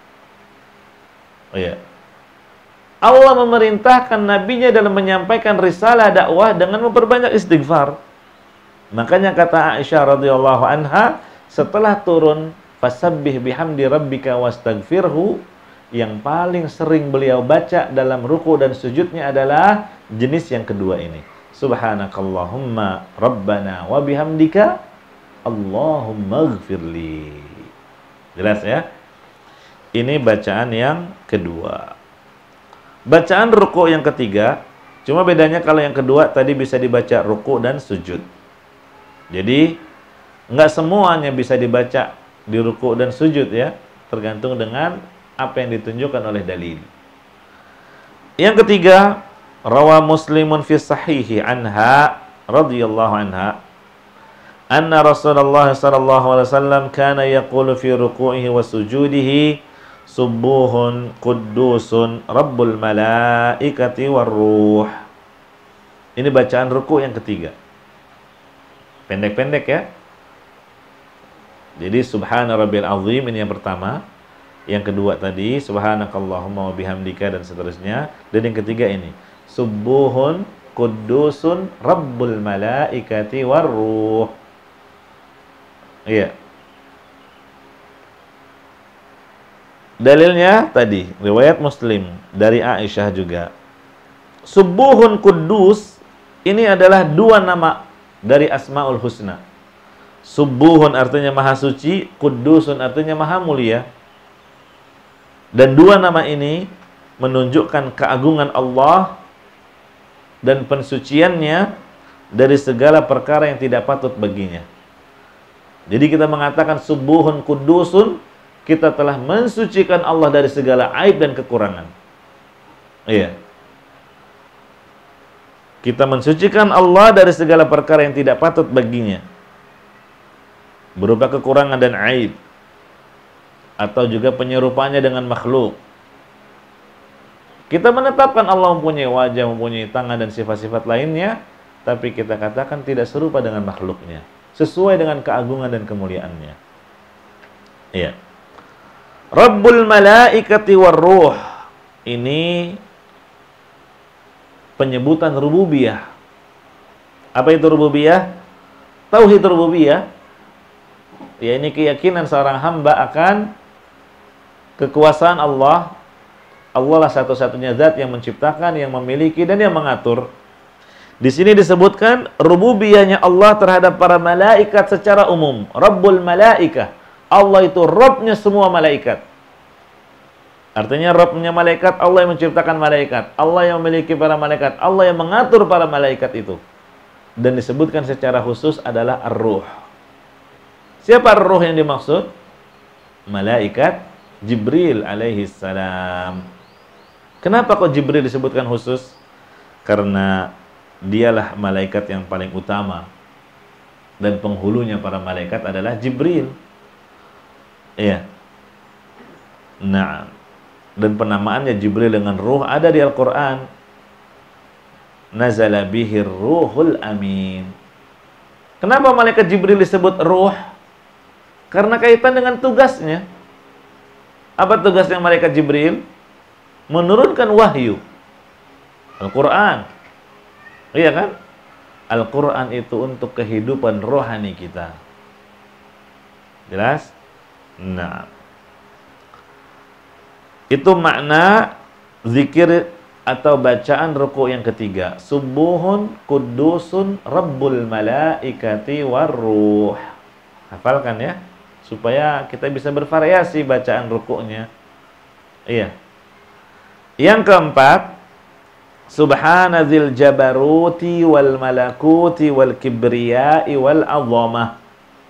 A: Iya. Allah memerintahkan nabinya dalam menyampaikan risalah dakwah dengan memperbanyak istighfar. Makanya kata Aisyah radhiyallahu anha setelah turun fasabbih bihamdi rabbika wastaghfirhu, yang paling sering beliau baca dalam ruku dan sujudnya adalah jenis yang kedua ini. Subhanakallahumma rabbana wa bihamdika Allahumma ighfirli. Jelas ya? Ini bacaan yang kedua. Bacaan ruku yang ketiga, cuma bedanya kalau yang kedua tadi bisa dibaca ruku dan sujud. Jadi nggak semuanya bisa dibaca di ruku dan sujud ya, tergantung dengan apa yang ditunjukkan oleh dalil. Yang ketiga, rawa Muslimun fi sahihi anha radhiyallahu anha anna Rasulullah sallallahu alaihi wasallam kana yaqulu fi ruku'ihi wa sujudihi subuhun quddusun rabbul malaikati war ruh. Ini bacaan ruku yang ketiga. Pendek-pendek ya. Jadi subhana rabbil azim ini yang pertama. Yang kedua tadi subhanakallahumma wa bihamdika dan seterusnya. Dan yang ketiga ini subuhun quddusun rabbul malaikati war ruh. Iya. Dalilnya tadi riwayat Muslim dari Aisyah juga. Subuhun Quddus ini adalah dua nama dari Asmaul Husna. Subuhun artinya maha suci, Quddusun artinya maha mulia. Dan dua nama ini menunjukkan keagungan Allah dan pensuciannya dari segala perkara yang tidak patut baginya. Jadi kita mengatakan subuhun Quddusun, kita telah mensucikan Allah dari segala aib dan kekurangan. Iya. Kita mensucikan Allah dari segala perkara yang tidak patut baginya, berupa kekurangan dan aib, atau juga penyerupanya dengan makhluk. Kita menetapkan Allah mempunyai wajah, mempunyai tangan dan sifat-sifat lainnya, tapi kita katakan tidak serupa dengan makhluknya, sesuai dengan keagungan dan kemuliaannya. Iya. Rabbul malaikati war ruh. Ini penyebutan rububiyah. Apa itu rububiyah? Tauhid rububiyah. Ya, ini keyakinan seorang hamba akan kekuasaan Allah. Allah lah satu-satunya zat yang menciptakan, yang memiliki dan yang mengatur. Di sini disebutkan rububiyahnya Allah terhadap para malaikat secara umum. Rabbul malaikah. Allah itu Rabbnya semua malaikat. Artinya Rabbnya malaikat, Allah yang menciptakan malaikat, Allah yang memiliki para malaikat, Allah yang mengatur para malaikat itu. Dan disebutkan secara khusus adalah Ar-Ruh. Siapa Ar-Ruh yang dimaksud? Malaikat Jibril alaihi salam. Kenapa kok Jibril disebutkan khusus? Karena dialah malaikat yang paling utama, dan penghulunya para malaikat adalah Jibril. Iya. Nah, dan penamaannya Jibril dengan ruh ada di Al-Quran. Nazala bihir ruhul amin. Kenapa malaikat Jibril disebut ruh? Karena kaitan dengan tugasnya. Apa tugasnya malaikat Jibril? Menurunkan wahyu. Al-Quran. Iya kan? Al-Quran itu untuk kehidupan rohani kita. Jelas? Nah, itu makna zikir atau bacaan ruku yang ketiga. Subuhun Quddusun Rabbul malaikati warruh. Hafalkan ya, supaya kita bisa bervariasi bacaan rukunya. Iya, Yang keempat, subhanadzil jabaruti wal malakuti wal kibriyai wal azamah.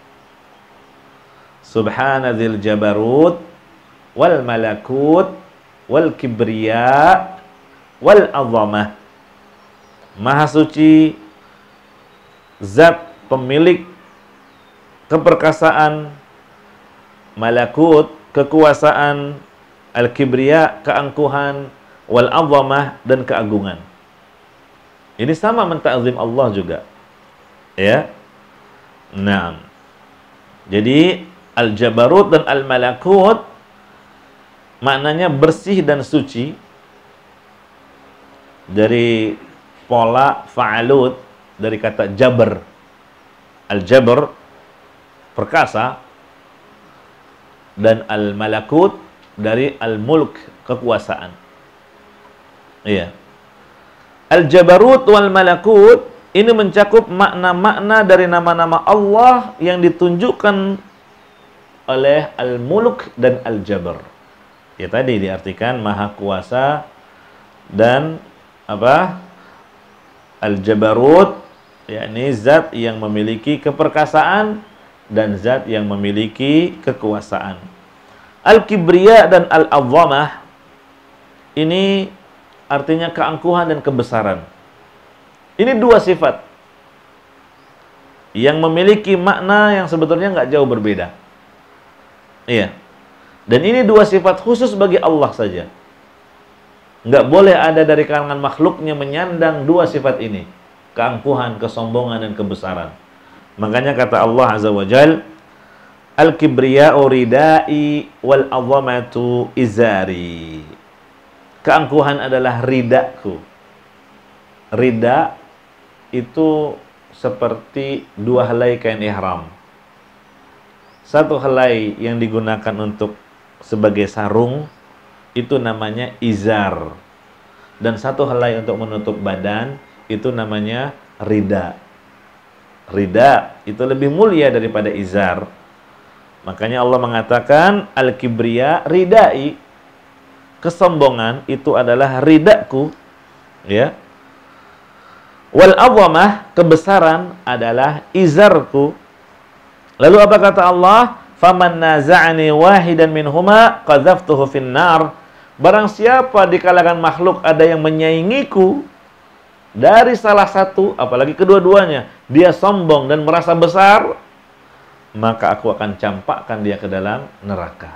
A: Subhanadzil jabarut wal malakut wal kibriya wal azamah. Maha suci zat pemilik keperkasaan, malakut kekuasaan, al-kibriya keangkuhan, wal azamah dan keagungan. Ini sama menta'zim Allah juga. Ya. Nah. Jadi al-jabarut dan al-malakut maknanya bersih dan suci, dari pola fa'alut, dari kata jabr. Al-jabr perkasa, dan al-malakut dari al-mulk kekuasaan. Iya. Al-jabarut wal malakut ini mencakup makna-makna dari nama-nama Allah yang ditunjukkan oleh al-mulk dan al-jabr. Ya tadi diartikan maha kuasa dan apa? Al-jabarut yakni zat yang memiliki keperkasaan dan zat yang memiliki kekuasaan. Al-kibriya dan al-azamah ini artinya keangkuhan dan kebesaran. Ini dua sifat yang memiliki makna yang sebetulnya nggak jauh berbeda. Iya. Dan ini dua sifat khusus bagi Allah saja. Nggak boleh ada dari kalangan makhluknya menyandang dua sifat ini. Keangkuhan, kesombongan, dan kebesaran. Makanya kata Allah Azza wa Jal, al-kibriya'u ridai wal azamatu izari. Keangkuhan adalah ridaku. Rida itu seperti dua helai kain ihram. Satu helai yang digunakan untuk sebagai sarung itu namanya izar, dan satu helai untuk menutup badan itu namanya rida. Rida itu lebih mulia daripada izar. Makanya Allah mengatakan al-kibriya ridai, kesombongan itu adalah ridaku, ya. Wal azamah, kebesaran adalah izarku. Lalu apa kata Allah? Faman naza'ani wahidan minhuma qadzaftuhu finnar. Barang siapa di kalangan makhluk ada yang menyaingiku dari salah satu, apalagi kedua-duanya, dia sombong dan merasa besar, maka aku akan campakkan dia ke dalam neraka.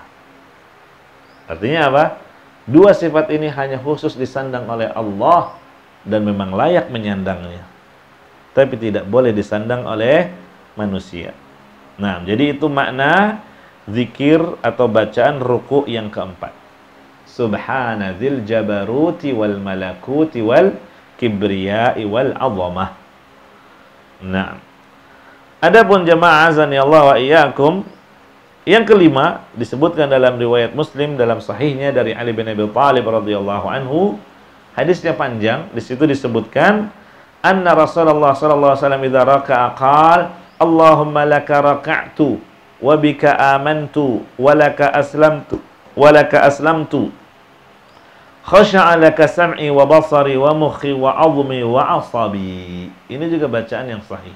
A: Artinya apa? Dua sifat ini hanya khusus disandang oleh Allah dan memang layak menyandangnya, tapi tidak boleh disandang oleh manusia. Nah, jadi itu makna zikir atau bacaan ruku' yang keempat. Subhanadzil jabaruti wal malakuti wal kibriyai wal azamah. Nah, adapun jamaah azani Allah wa iyyakum, yang kelima disebutkan dalam riwayat Muslim dalam sahihnya dari Ali bin Abi Thalib radhiyallahu anhu. Hadisnya panjang, di situ disebutkan anna Rasulullah sallallahu alaihi wasallam idza raka'a qala Allahumma laka raka'tu wa bika amantu wa laka aslamtu wa laka aslamtu khasha'a laka sam'i wa basari wa mukhi wa 'azmi wa 'asabi. Ini juga bacaan yang sahih.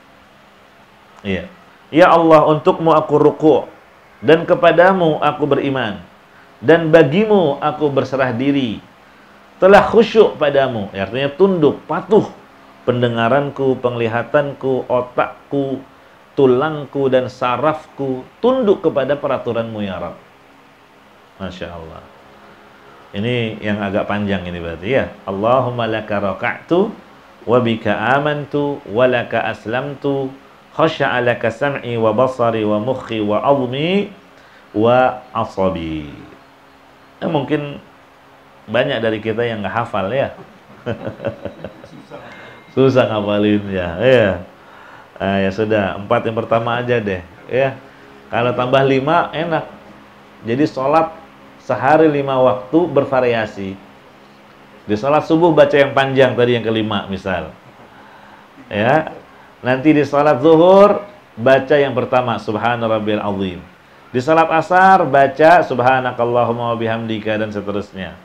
A: Iya. Ya Allah, untukmu aku ruku' dan kepadamu aku beriman dan bagimu aku berserah diri. Telah khusyuk padamu, artinya tunduk, patuh. Pendengaranku, penglihatanku, otakku, tulangku dan sarafku tunduk kepada peraturanmu ya Rabb. Masya Allah. Ini yang agak panjang ini berarti ya. Allahumma laka raka'tu wa bika amantu wa laka aslamtu khasha'a laka sam'i wa basari wa mukhi wa 'azmi wa 'asabi. Nah, mungkin banyak dari kita yang nggak hafal ya. Susah ngapalinnya, ya. Ah, ya sudah, empat yang pertama aja deh, ya. Kalau tambah lima enak. Jadi sholat sehari lima waktu bervariasi. Di sholat subuh baca yang panjang tadi yang kelima misal, ya. Nanti di sholat zuhur baca yang pertama Subhana Rabbiyal Azim. Di sholat asar baca Subhanakallahumma wa bihamdika dan seterusnya.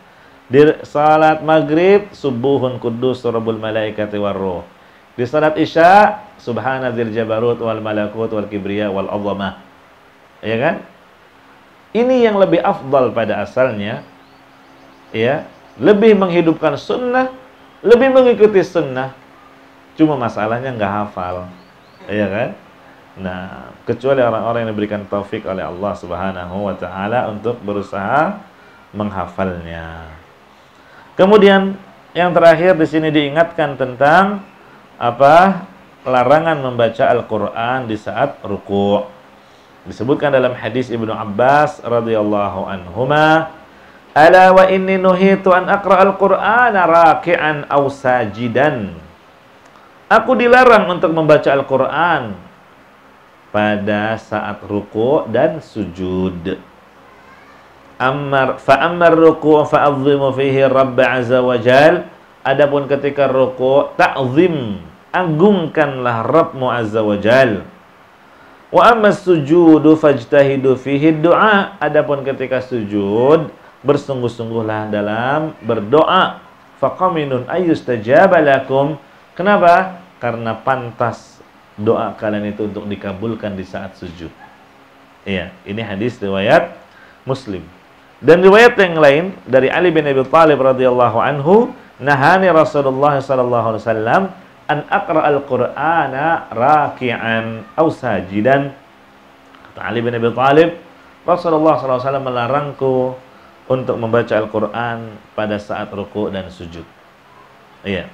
A: Di salat maghrib, subuhun kudus rabbul malaikati warruh. Di salat isya, subhanadzil jabarut wal malakut wal kibriya wal azamah. Ya kan? Ini yang lebih afdal pada asalnya. Ya, lebih menghidupkan sunnah, lebih mengikuti sunnah. Cuma masalahnya nggak hafal. Ya kan? Nah, kecuali orang-orang yang diberikan taufik oleh Allah Subhanahu wa taala untuk berusaha menghafalnya. Kemudian yang terakhir di sini diingatkan tentang apa? Larangan membaca Al-Qur'an di saat ruku'. Disebutkan dalam hadis Ibnu Abbas radhiyallahu anhuma, "Ala wa inni nuhitu an aqra al-Qur'ana raki'an aw sajidan." Aku dilarang untuk membaca Al-Qur'an pada saat ruku' dan sujud. Ammar fa ammar ruku' fa'azzimu fihi Rabb azza wa jal. Adapun ketika ruku' ta'zim, agungkanlah Rabbmu azza wa jal. Wa amma sujudu fajtahidu fihi du'a. Adapun ketika sujud, bersungguh-sungguhlah dalam berdoa. Faqaminun ayyustajaba lakum. Kenapa? Karena pantas doa kalian itu untuk dikabulkan di saat sujud. Iya, ini hadis riwayat Muslim. Dan riwayat yang lain dari Ali bin Abi Thalib radhiyallahu anhu, nahani Rasulullah sallallahu alaihi wasallam an aqra al-Qur'ana raki'an aw sajidan. Kata Ali bin Abi Thalib, Rasulullah sallallahu alaihi wasallam melarangku untuk membaca Al-Qur'an pada saat ruku' dan sujud. Iya.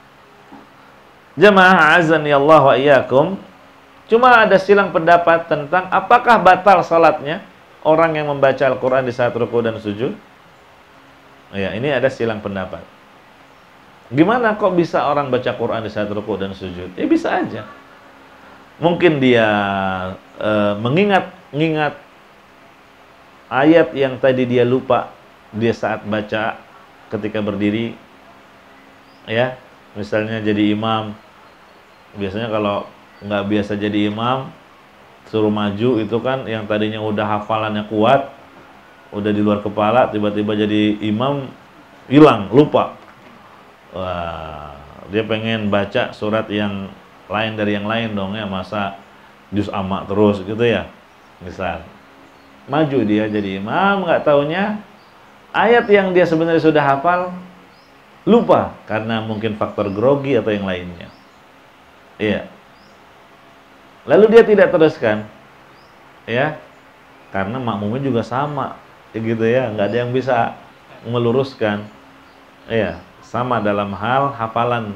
A: Jamaah azani Allah wa iyyakum, cuma ada silang pendapat tentang apakah batal salatnya orang yang membaca Al-Qur'an di saat ruku' dan sujud. Ya, ini ada silang pendapat. Gimana kok bisa orang baca Quran di saat ruku' dan sujud? Ya bisa aja. Mungkin dia e, mengingat-ingat ayat yang tadi dia lupa dia saat baca ketika berdiri. Ya, misalnya jadi imam. Biasanya kalau nggak biasa jadi imam, suruh maju itu kan yang tadinya udah hafalannya kuat, udah di luar kepala, tiba-tiba jadi imam hilang, lupa. Wah, dia pengen baca surat yang lain dari yang lain dong ya, masa juz amma terus gitu ya. Misal maju dia jadi imam, nggak taunya ayat yang dia sebenarnya sudah hafal lupa karena mungkin faktor grogi atau yang lainnya. Iya. Lalu dia tidak teruskan, ya, karena makmumnya juga sama, gitu ya, nggak ada yang bisa meluruskan, iya, sama dalam hal hafalan.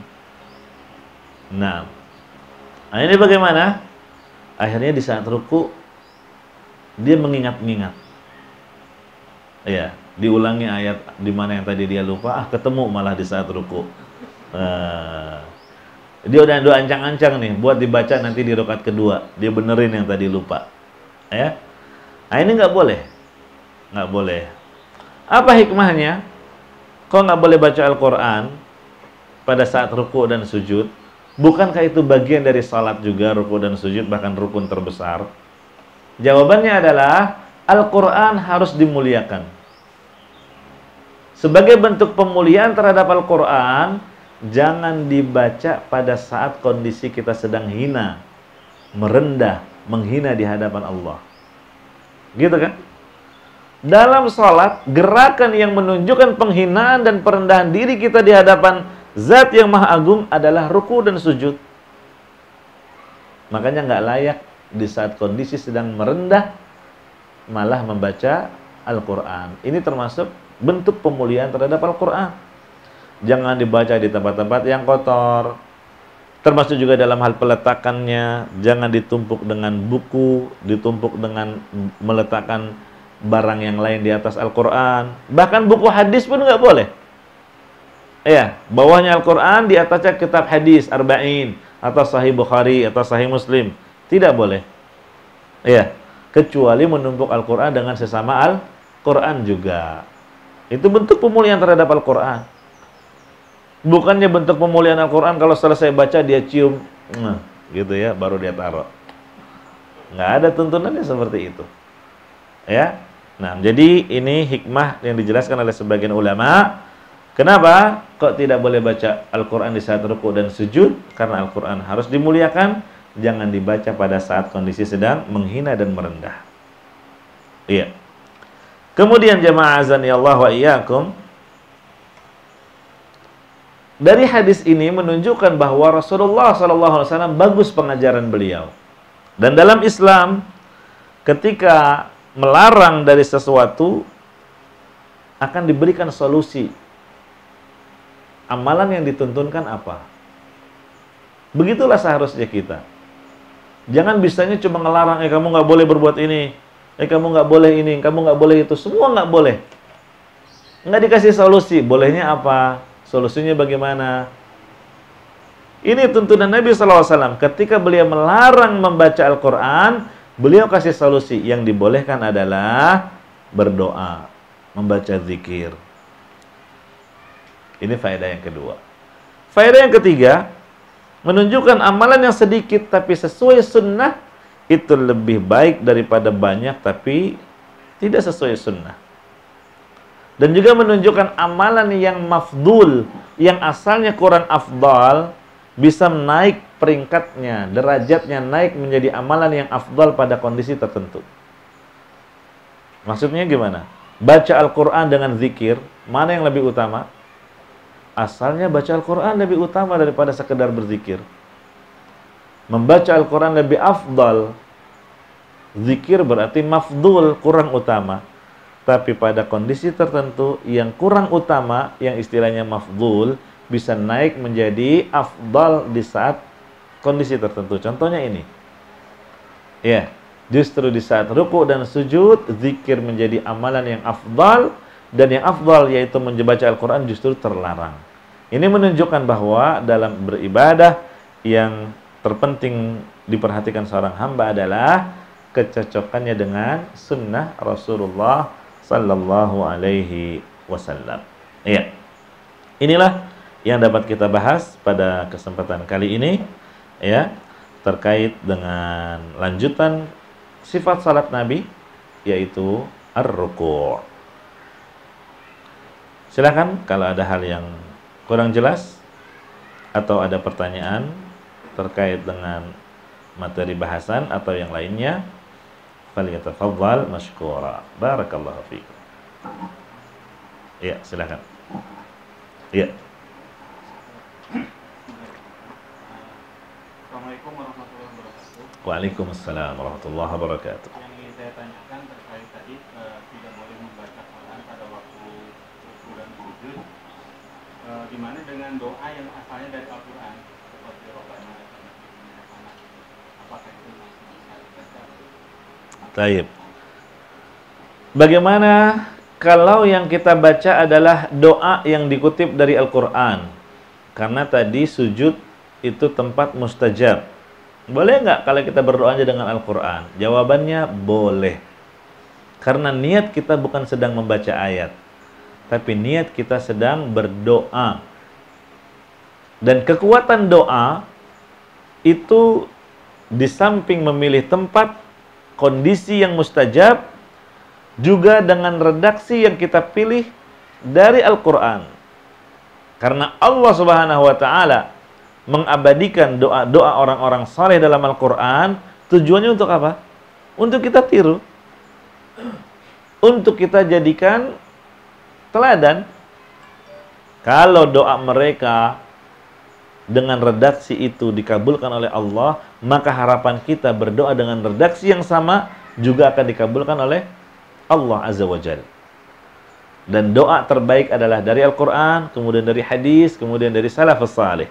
A: Nah, nah ini bagaimana? Akhirnya di saat ruku dia mengingat-ingat, iya, diulangi ayat di mana yang tadi dia lupa, ah ketemu malah di saat ruku. Nah, dia udah doa ancang-ancang nih buat dibaca nanti di rakaat kedua, dia benerin yang tadi lupa, ya. Nah ini nggak boleh, nggak boleh. Apa hikmahnya? Kok nggak boleh baca Al-Quran pada saat ruku dan sujud? Bukankah itu bagian dari salat juga, ruku dan sujud, bahkan rukun terbesar? Jawabannya adalah Al-Quran harus dimuliakan. Sebagai bentuk pemuliaan terhadap Al-Quran, jangan dibaca pada saat kondisi kita sedang hina, merendah, menghina di hadapan Allah. Gitu kan? Dalam sholat, gerakan yang menunjukkan penghinaan dan perendahan diri kita di hadapan Zat yang Maha Agung adalah ruku dan sujud. Makanya nggak layak di saat kondisi sedang merendah malah membaca Al-Quran. Ini termasuk bentuk pemuliaan terhadap Al-Quran. Jangan dibaca di tempat-tempat yang kotor. Termasuk juga dalam hal peletakannya, jangan ditumpuk dengan buku, ditumpuk dengan meletakkan barang yang lain di atas Al-Quran. Bahkan buku hadis pun nggak boleh. Ya, bawahnya Al-Quran, di atasnya kitab hadis, Arba'in, atau Sahih Bukhari, atau Sahih Muslim. Tidak boleh. Ya, kecuali menumpuk Al-Quran dengan sesama Al-Quran juga. Itu bentuk pemuliaan terhadap Al-Quran. Bukannya bentuk pemuliaan Al-Quran kalau selesai baca dia cium, nah, gitu ya, baru dia taruh. Nggak ada tuntunannya seperti itu. Ya, nah jadi ini hikmah yang dijelaskan oleh sebagian ulama Kenapa kok tidak boleh baca Al-Quran di saat ruku dan sujud? Karena Al-Quran harus dimuliakan, jangan dibaca pada saat kondisi sedang menghina dan merendah. Iya. Kemudian jamaah azani Allah wa iyyakum, dari hadis ini menunjukkan bahwa Rasulullah shallallahu alaihi wasallam bagus pengajaran beliau. Dan dalam Islam, ketika melarang dari sesuatu, akan diberikan solusi. Amalan yang dituntunkan apa? Begitulah seharusnya kita. Jangan bisanya cuma ngelarang, eh kamu nggak boleh berbuat ini, eh kamu nggak boleh ini, kamu nggak boleh itu, semua nggak boleh. Nggak dikasih solusi, bolehnya apa? Solusinya bagaimana? Ini tuntunan Nabi shallallahu alaihi wasallam. Ketika beliau melarang membaca Al-Quran, beliau kasih solusi. Yang dibolehkan adalah berdoa, membaca zikir. Ini faedah yang kedua. Faedah yang ketiga, menunjukkan amalan yang sedikit tapi sesuai sunnah itu lebih baik daripada banyak tapi tidak sesuai sunnah. Dan juga menunjukkan amalan yang mafdul, yang asalnya kurang afdal, bisa naik peringkatnya, derajatnya naik menjadi amalan yang afdal pada kondisi tertentu. Maksudnya gimana? Baca Al-Quran dengan zikir, mana yang lebih utama? Asalnya baca Al-Quran lebih utama daripada sekedar berzikir. Membaca Al-Quran lebih afdal. Zikir berarti mafdul, kurang utama. Tapi pada kondisi tertentu yang kurang utama, yang istilahnya mafdul, bisa naik menjadi afdal di saat kondisi tertentu. Contohnya ini. Ya, justru di saat ruku dan sujud, zikir menjadi amalan yang afdal. Dan yang afdal yaitu membaca Al-Quran justru terlarang. Ini menunjukkan bahwa dalam beribadah yang terpenting diperhatikan seorang hamba adalah kecocokannya dengan sunnah Rasulullah sallallahu alaihi wasallam. Iya. Inilah yang dapat kita bahas pada kesempatan kali ini, ya, terkait dengan lanjutan sifat salat Nabi, yaitu ar-ruku'. Silakan kalau ada hal yang kurang jelas atau ada pertanyaan terkait dengan materi bahasan atau yang lainnya, falyatafadhal mashkura. Barakallahu fiikum. Ya, silakan. Ya.
B: Assalamualaikum warahmatullahi wabarakatuh.
A: Waalaikumsalam warahmatullahi wabarakatuh.
B: Yang ingin saya tanyakan terkait tadi eh, tidak boleh membaca Quran pada waktu ruku dan sujud. Eh, gimana dengan doa yang asalnya dari Al-Quran seperti Rabbana atina fid dunya hasanah? Apakah itu masih bisa dibaca?
A: Taib. Bagaimana kalau yang kita baca adalah doa yang dikutip dari Al-Quran? Karena tadi sujud itu tempat mustajab. Boleh nggak kalau kita berdoanya dengan Al-Quran? Jawabannya boleh. Karena niat kita bukan sedang membaca ayat, tapi niat kita sedang berdoa. Dan kekuatan doa itu di samping memilih tempat, kondisi yang mustajab, juga dengan redaksi yang kita pilih dari Al-Quran. Karena Allah Subhanahu wa Ta'ala mengabadikan doa-doa orang-orang saleh dalam Al-Quran, tujuannya untuk apa? Untuk kita tiru, untuk kita jadikan teladan. Kalau doa mereka dengan redaksi itu dikabulkan oleh Allah, maka harapan kita berdoa dengan redaksi yang sama juga akan dikabulkan oleh Allah Azza wa Jalla. Dan doa terbaik adalah dari Al-Quran, kemudian dari hadis, kemudian dari salafus salih.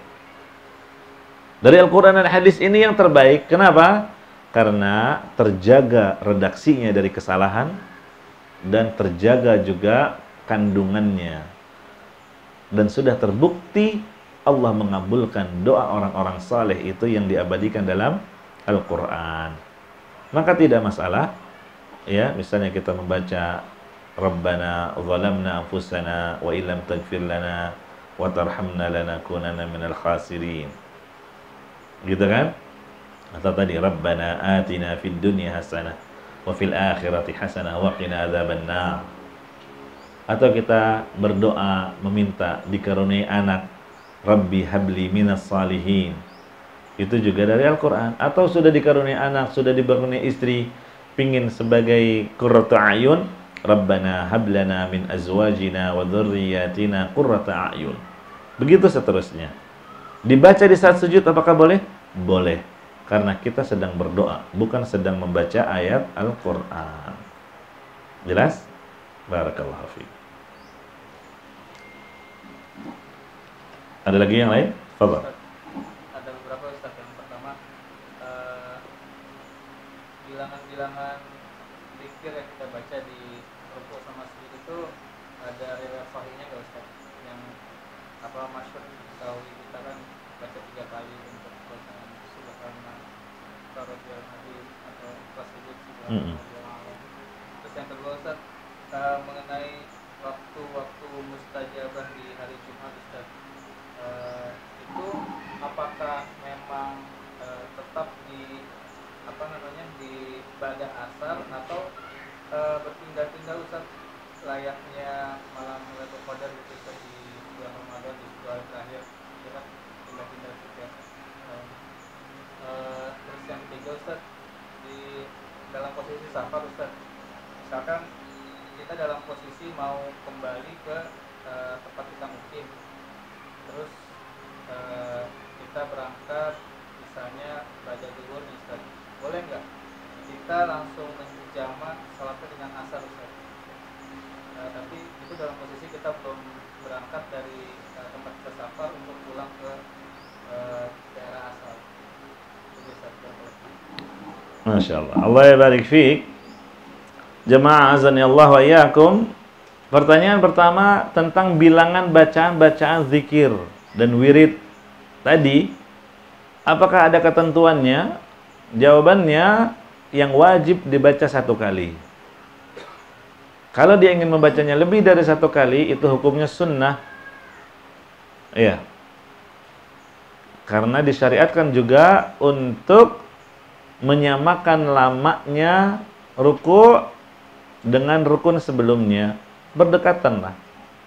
A: Dari Al-Quran dan hadis ini yang terbaik. Kenapa? Karena terjaga redaksinya dari kesalahan dan terjaga juga kandungannya. Dan sudah terbukti Allah mengabulkan doa orang-orang saleh itu yang diabadikan dalam Al-Quran. Maka tidak masalah, ya, misalnya kita membaca Rabbana zalamna anfusana wa illam taghfir lana wa tarhamna lanakunanna minal khasirin. Gitu kan? Atau tadi Rabbana atina fid dunya hasanah wa fil akhirati hasanah wa qina adzabannar. Atau kita berdoa meminta dikaruniai anak, Rabbi habli minas salihin, itu juga dari Al-Quran. Atau sudah dikaruniai anak, sudah dikaruniai istri, pingin sebagai qurratu a'yun, Rabbana hablana min azwajina wa dzurriyyatina qurrata a'yun. Begitu seterusnya. Dibaca di saat sujud apakah boleh? Boleh. Karena kita sedang berdoa, bukan sedang membaca ayat Al-Quran. Jelas? Barakallahu fiik. Ada lagi yang lain? Fadhal.
C: Ada beberapa Ustaz. Yang pertama, uh, bilangan-bilangan zikir yang kita baca di rukuk sama sujud itu ada riwayat sahihnya nggak Ustaz? Yang apa masyhur tahu kita kan baca tiga kali untuk bacaan subhanallah, tarajul nabi atau pas sujud subhanallah. Terus yang kedua Ustaz, uh, mengenai waktu-waktu mustajabah di hari Jumat Ustaz. Uh, itu apakah memang uh, tetap di apa namanya di ba'da asar atau uh, berpindah-pindah Ustaz, layaknya malam Lailatul Qadar gitu Ustaz, di bulan Ramadan di sepuluh hari terakhir kita pindah-pindah setiap uh, uh, terus yang ketiga Ustaz, di dalam posisi safar Ustaz, misalkan kita dalam posisi mau kembali ke uh, tempat kita mukim, terus uh, kita berangkat misalnya baca zuhur nih Ustaz, boleh nggak kita langsung menjamak salatnya dengan asar Ustaz? Uh, tapi itu dalam posisi kita belum berangkat dari uh, tempat kita safar untuk pulang ke uh, daerah asal. Itu Ustaz.
A: Masya Allah. Allah ya barik fiik. Jemaah azani Allah wa iyyakum. Pertanyaan pertama tentang bilangan bacaan-bacaan zikir dan wirid tadi, apakah ada ketentuannya? Jawabannya, yang wajib dibaca satu kali. Kalau dia ingin membacanya lebih dari satu kali, itu hukumnya sunnah. Iya. Karena disyariatkan juga untuk menyamakan lamanya ruku' dengan rukun sebelumnya. Berdekatan lah.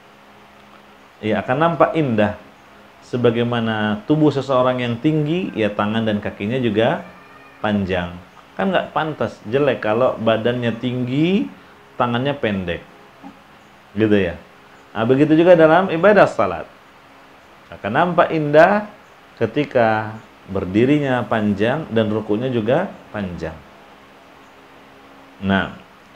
A: Ya, akan nampak indah. Sebagaimana tubuh seseorang yang tinggi, ya tangan dan kakinya juga panjang. Kan nggak pantas, jelek kalau badannya tinggi, tangannya pendek. Gitu ya. Nah, begitu juga dalam ibadah salat. Akan nampak indah ketika berdirinya panjang dan rukunya juga panjang. Nah,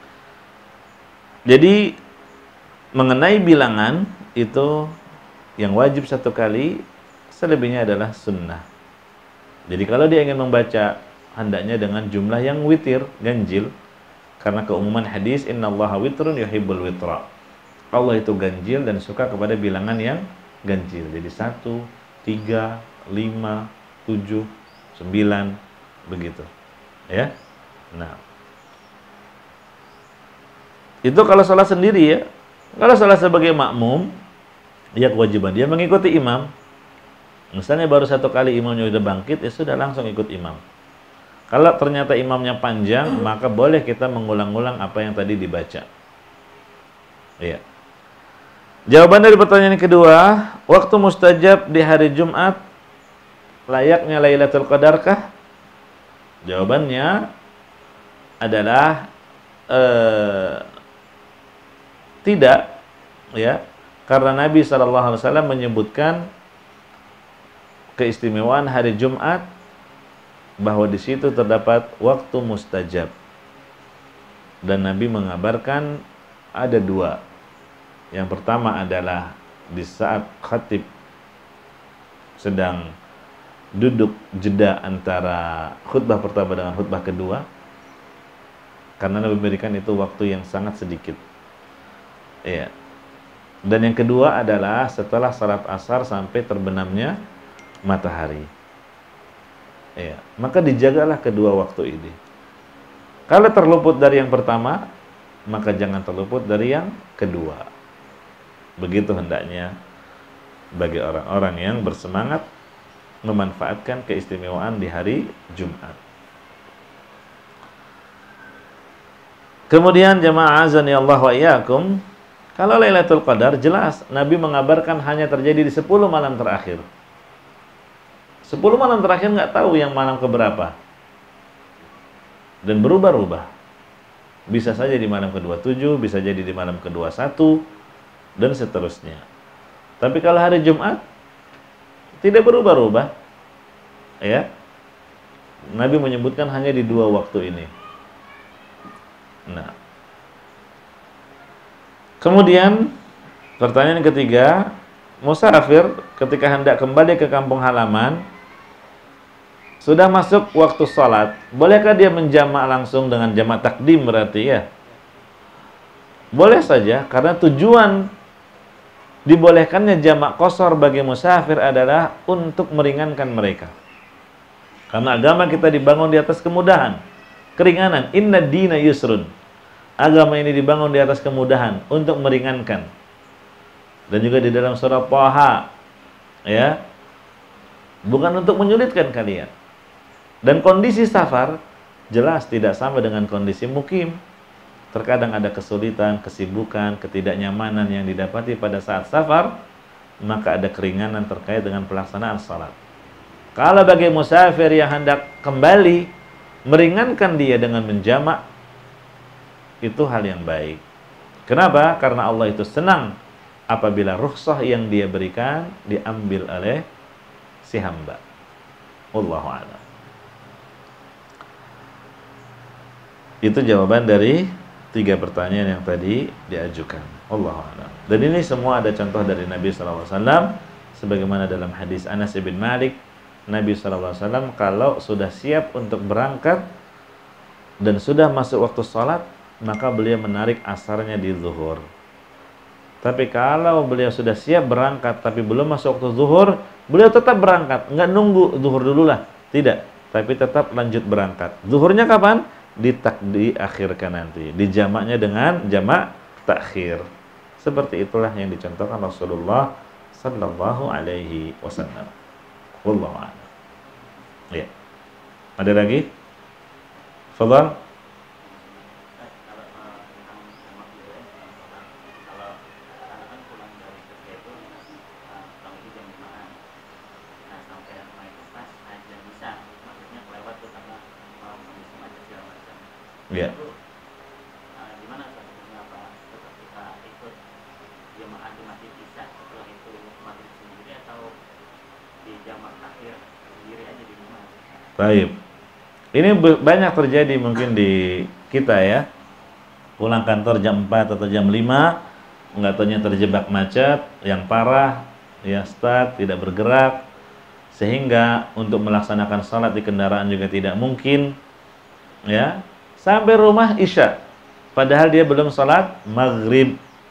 A: jadi mengenai bilangan itu yang wajib satu kali, selebihnya adalah sunnah. Jadi kalau dia ingin membaca, hendaknya dengan jumlah yang witir, ganjil, karena keumuman hadis innallaha witrun yuhibbul witra. Allah itu ganjil dan suka kepada bilangan yang ganjil. Jadi satu, tiga, lima, tujuh, sembilan, begitu. Ya. Nah, itu kalau salat sendiri ya. Kalau salat sebagai makmum, ya kewajiban dia mengikuti imam. Misalnya baru satu kali imamnya sudah bangkit, ya sudah langsung ikut imam. Kalau ternyata imamnya panjang, maka boleh kita mengulang-ulang apa yang tadi dibaca. Iya. Jawaban dari pertanyaan kedua, waktu mustajab di hari Jumat layaknya Lailatul Qadarkah? Jawabannya adalah eh, tidak, ya, karena Nabi shallallahu alaihi wasallam menyebutkan keistimewaan hari Jumat bahwa di situ terdapat waktu mustajab, dan Nabi mengabarkan ada dua. Yang pertama adalah di saat khatib sedang duduk jeda antara khutbah pertama dengan khutbah kedua, karena Nabi memberikan itu waktu yang sangat sedikit. Iya. Dan yang kedua adalah setelah salat asar sampai terbenamnya matahari. Iya. Maka dijagalah kedua waktu ini. Kalau terluput dari yang pertama, maka jangan terluput dari yang kedua. Begitu hendaknya bagi orang-orang yang bersemangat memanfaatkan keistimewaan di hari Jumat. Kemudian jamaah azani Allah wa iyyakum, Kalau Lailatul Qadar jelas Nabi mengabarkan hanya terjadi di sepuluh malam terakhir. sepuluh malam terakhir nggak tahu yang malam keberapa. Dan berubah-ubah. Bisa saja di malam kedua puluh tujuh, bisa jadi di malam kedua puluh satu, dan seterusnya. Tapi kalau hari Jumat tidak berubah-ubah. Ya. Nabi menyebutkan hanya di dua waktu ini. Nah. Kemudian pertanyaan ketiga, musafir ketika hendak kembali ke kampung halaman sudah masuk waktu sholat, bolehkah dia menjamak langsung dengan jamak takdim berarti ya? Boleh saja, karena tujuan dibolehkannya jamak qashar bagi musafir adalah untuk meringankan mereka. Karena agama kita dibangun di atas kemudahan, keringanan. Inna dina yusrun. Agama ini dibangun di atas kemudahan untuk meringankan. Dan juga di dalam surah Thaha, ya, bukan untuk menyulitkan kalian. Dan kondisi safar jelas tidak sama dengan kondisi mukim. Terkadang ada kesulitan, kesibukan, ketidaknyamanan yang didapati pada saat safar, maka ada keringanan terkait dengan pelaksanaan salat. Kalau bagi musafir yang hendak kembali, meringankan dia dengan menjamak, itu hal yang baik. Kenapa? Karena Allah itu senang apabila rukhsah yang dia berikan diambil oleh si hamba. Wallahu a'lam. Itu jawaban dari tiga pertanyaan yang tadi diajukan. Wallahu a'lam. Dan ini semua ada contoh dari Nabi sallallahu alaihi wasallam, sebagaimana dalam hadis Anas bin Malik, Nabi sallallahu alaihi wasallam kalau sudah siap untuk berangkat dan sudah masuk waktu sholat, maka beliau menarik asarnya di zuhur. Tapi kalau beliau sudah siap berangkat tapi belum masuk waktu zuhur, beliau tetap berangkat, nggak nunggu zuhur dulu lah, tidak, tapi tetap lanjut berangkat. Zuhurnya kapan? Ditak diakhirkan nanti, dijamaknya dengan jamak takhir. Seperti itulah yang dicontohkan Rasulullah sallallahu alaihi wasallam. Wallahu a'lam. Ya. Ada lagi? Fadhal. Ya.
D: Gimana sebenarnya, apa tetap kita ikut jamaah di masjid Isya setelah itu maghrib sendiri atau di jamaah akhir sendiri aja di rumah?
A: Baik. Ini banyak terjadi mungkin di kita ya. Pulang kantor jam empat atau jam lima, nggak taunya terjebak macet yang parah, ya start tidak bergerak, sehingga untuk melaksanakan salat di kendaraan juga tidak mungkin, ya. Sampai rumah Isya, padahal dia belum sholat maghrib.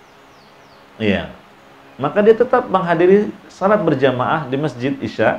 A: Iya. Maka dia tetap menghadiri salat berjamaah di masjid Isya,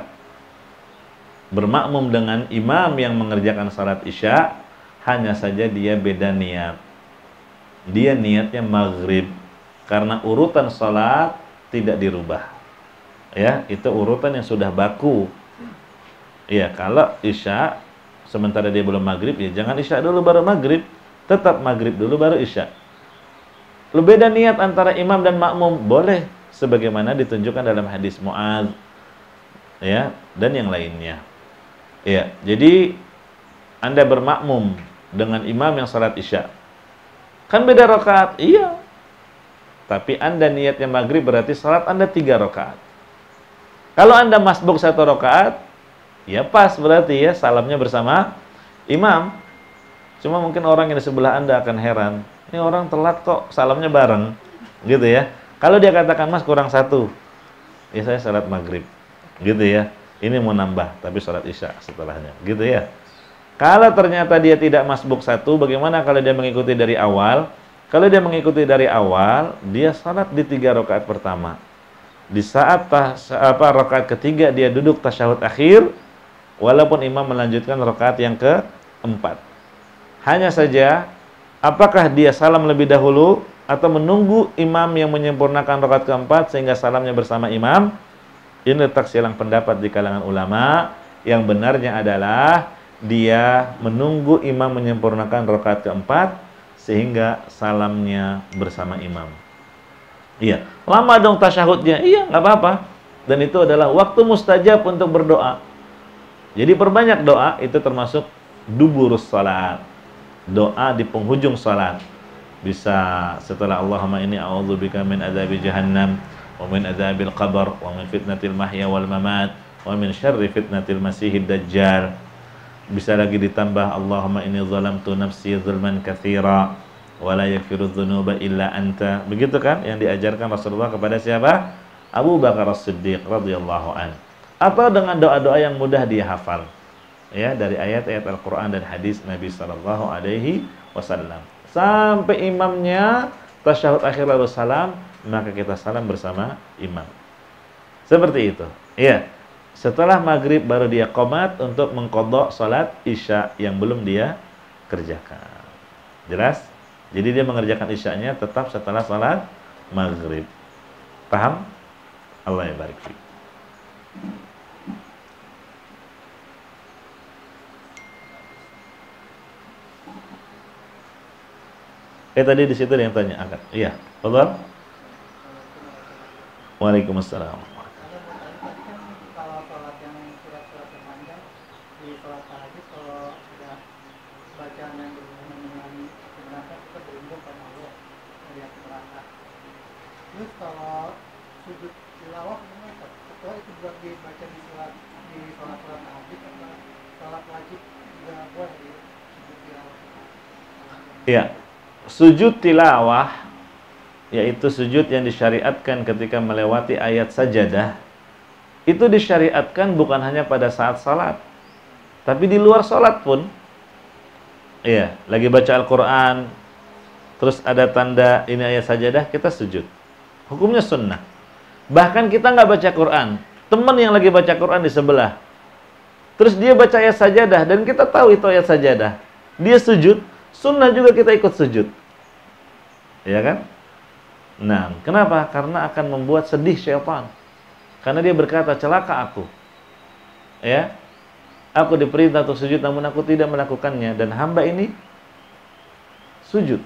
A: bermakmum dengan imam yang mengerjakan salat Isya, hanya saja dia beda niat. Dia niatnya maghrib, karena urutan salat tidak dirubah. Ya, itu urutan yang sudah baku. Iya, kalau Isya sementara dia belum maghrib, ya jangan Isya dulu baru maghrib, tetap maghrib dulu baru Isya. Lu beda niat antara imam dan makmum boleh, sebagaimana ditunjukkan dalam hadis Mu'adz, ya, dan yang lainnya. Ya, jadi Anda bermakmum dengan imam yang salat Isya, kan beda rakaat, iya. Tapi Anda niatnya maghrib, berarti salat Anda tiga rakaat. Kalau Anda masbuk satu rakaat, ya pas berarti ya salamnya bersama imam. Cuma mungkin orang yang di sebelah Anda akan heran, ini orang telat kok salamnya bareng, gitu ya. Kalau dia katakan, Mas kurang satu, ya saya salat maghrib, gitu ya. Ini mau nambah, tapi salat Isya setelahnya, gitu ya. Kalau ternyata dia tidak masbuk satu, bagaimana kalau dia mengikuti dari awal? Kalau dia mengikuti dari awal, dia salat di tiga rakaat pertama. Di saat tas, apa rakaat ketiga dia duduk tasyahud akhir, walaupun imam melanjutkan rakaat yang keempat. Hanya saja, apakah dia salam lebih dahulu atau menunggu imam yang menyempurnakan rakaat keempat sehingga salamnya bersama imam? Ini letak silang pendapat di kalangan ulama. Yang benarnya adalah dia menunggu imam menyempurnakan rakaat keempat sehingga salamnya bersama imam. Iya, lama dong tasyahudnya. Iya, nggak apa-apa. Dan itu adalah waktu mustajab untuk berdoa. Jadi perbanyak doa, itu termasuk duburus salat. Doa di penghujung salat. Bisa setelah Allahumma inni a'udzubika min adzabi jahannam wa min adzabil qabr wa min fitnatil mahya wal mamat wa min syarri fitnatil masihid dajjal. Bisa lagi ditambah Allahumma inni zalamtu nafsi zulman katsira wa la yaghfiru dzunuba illa anta. Begitu kan yang diajarkan Rasulullah kepada siapa? Abu Bakar As-Siddiq radhiyallahu an. Atau dengan doa-doa yang mudah dia hafal. Ya, dari ayat-ayat Al-Qur'an dan hadis Nabi sallallahu alaihi wasallam. Sampai imamnya tasyahud akhir lalu salam, maka kita salam bersama imam. Seperti itu. Iya. Setelah maghrib baru dia qomat untuk mengqadha salat isya yang belum dia kerjakan. Jelas? Jadi dia mengerjakan isyanya tetap setelah salat maghrib. Paham? Allah ya barik fiik. Eh tadi di situ ada yang tanya akan. Iya, betul? Waalaikumsalam.
E: Kalau sholat yang surat-surat yang panjang di sholat tahajud, kalau ada bacaan yang berhubungan dengan neraka, kita berlindung pada Allah dari api neraka. Terus kalau sujud tilawah gimana? Setelah itu juga dibaca di sholat di sholat-sholat tahajud atau sholat wajib juga boleh di sujud tilawah?
A: Iya. Sujud tilawah, yaitu sujud yang disyariatkan ketika melewati ayat sajadah, itu disyariatkan bukan hanya pada saat salat, tapi di luar salat pun. Iya, lagi baca Al-Quran, terus ada tanda ini ayat sajadah, kita sujud. Hukumnya sunnah. Bahkan kita nggak baca Quran, teman yang lagi baca Quran di sebelah, terus dia baca ayat sajadah, dan kita tahu itu ayat sajadah, dia sujud, sunnah juga kita ikut sujud. Ya kan? Nah, kenapa? Karena akan membuat sedih syaitan. Karena dia berkata, celaka aku. Ya. Aku diperintah untuk sujud namun aku tidak melakukannya, dan hamba ini sujud.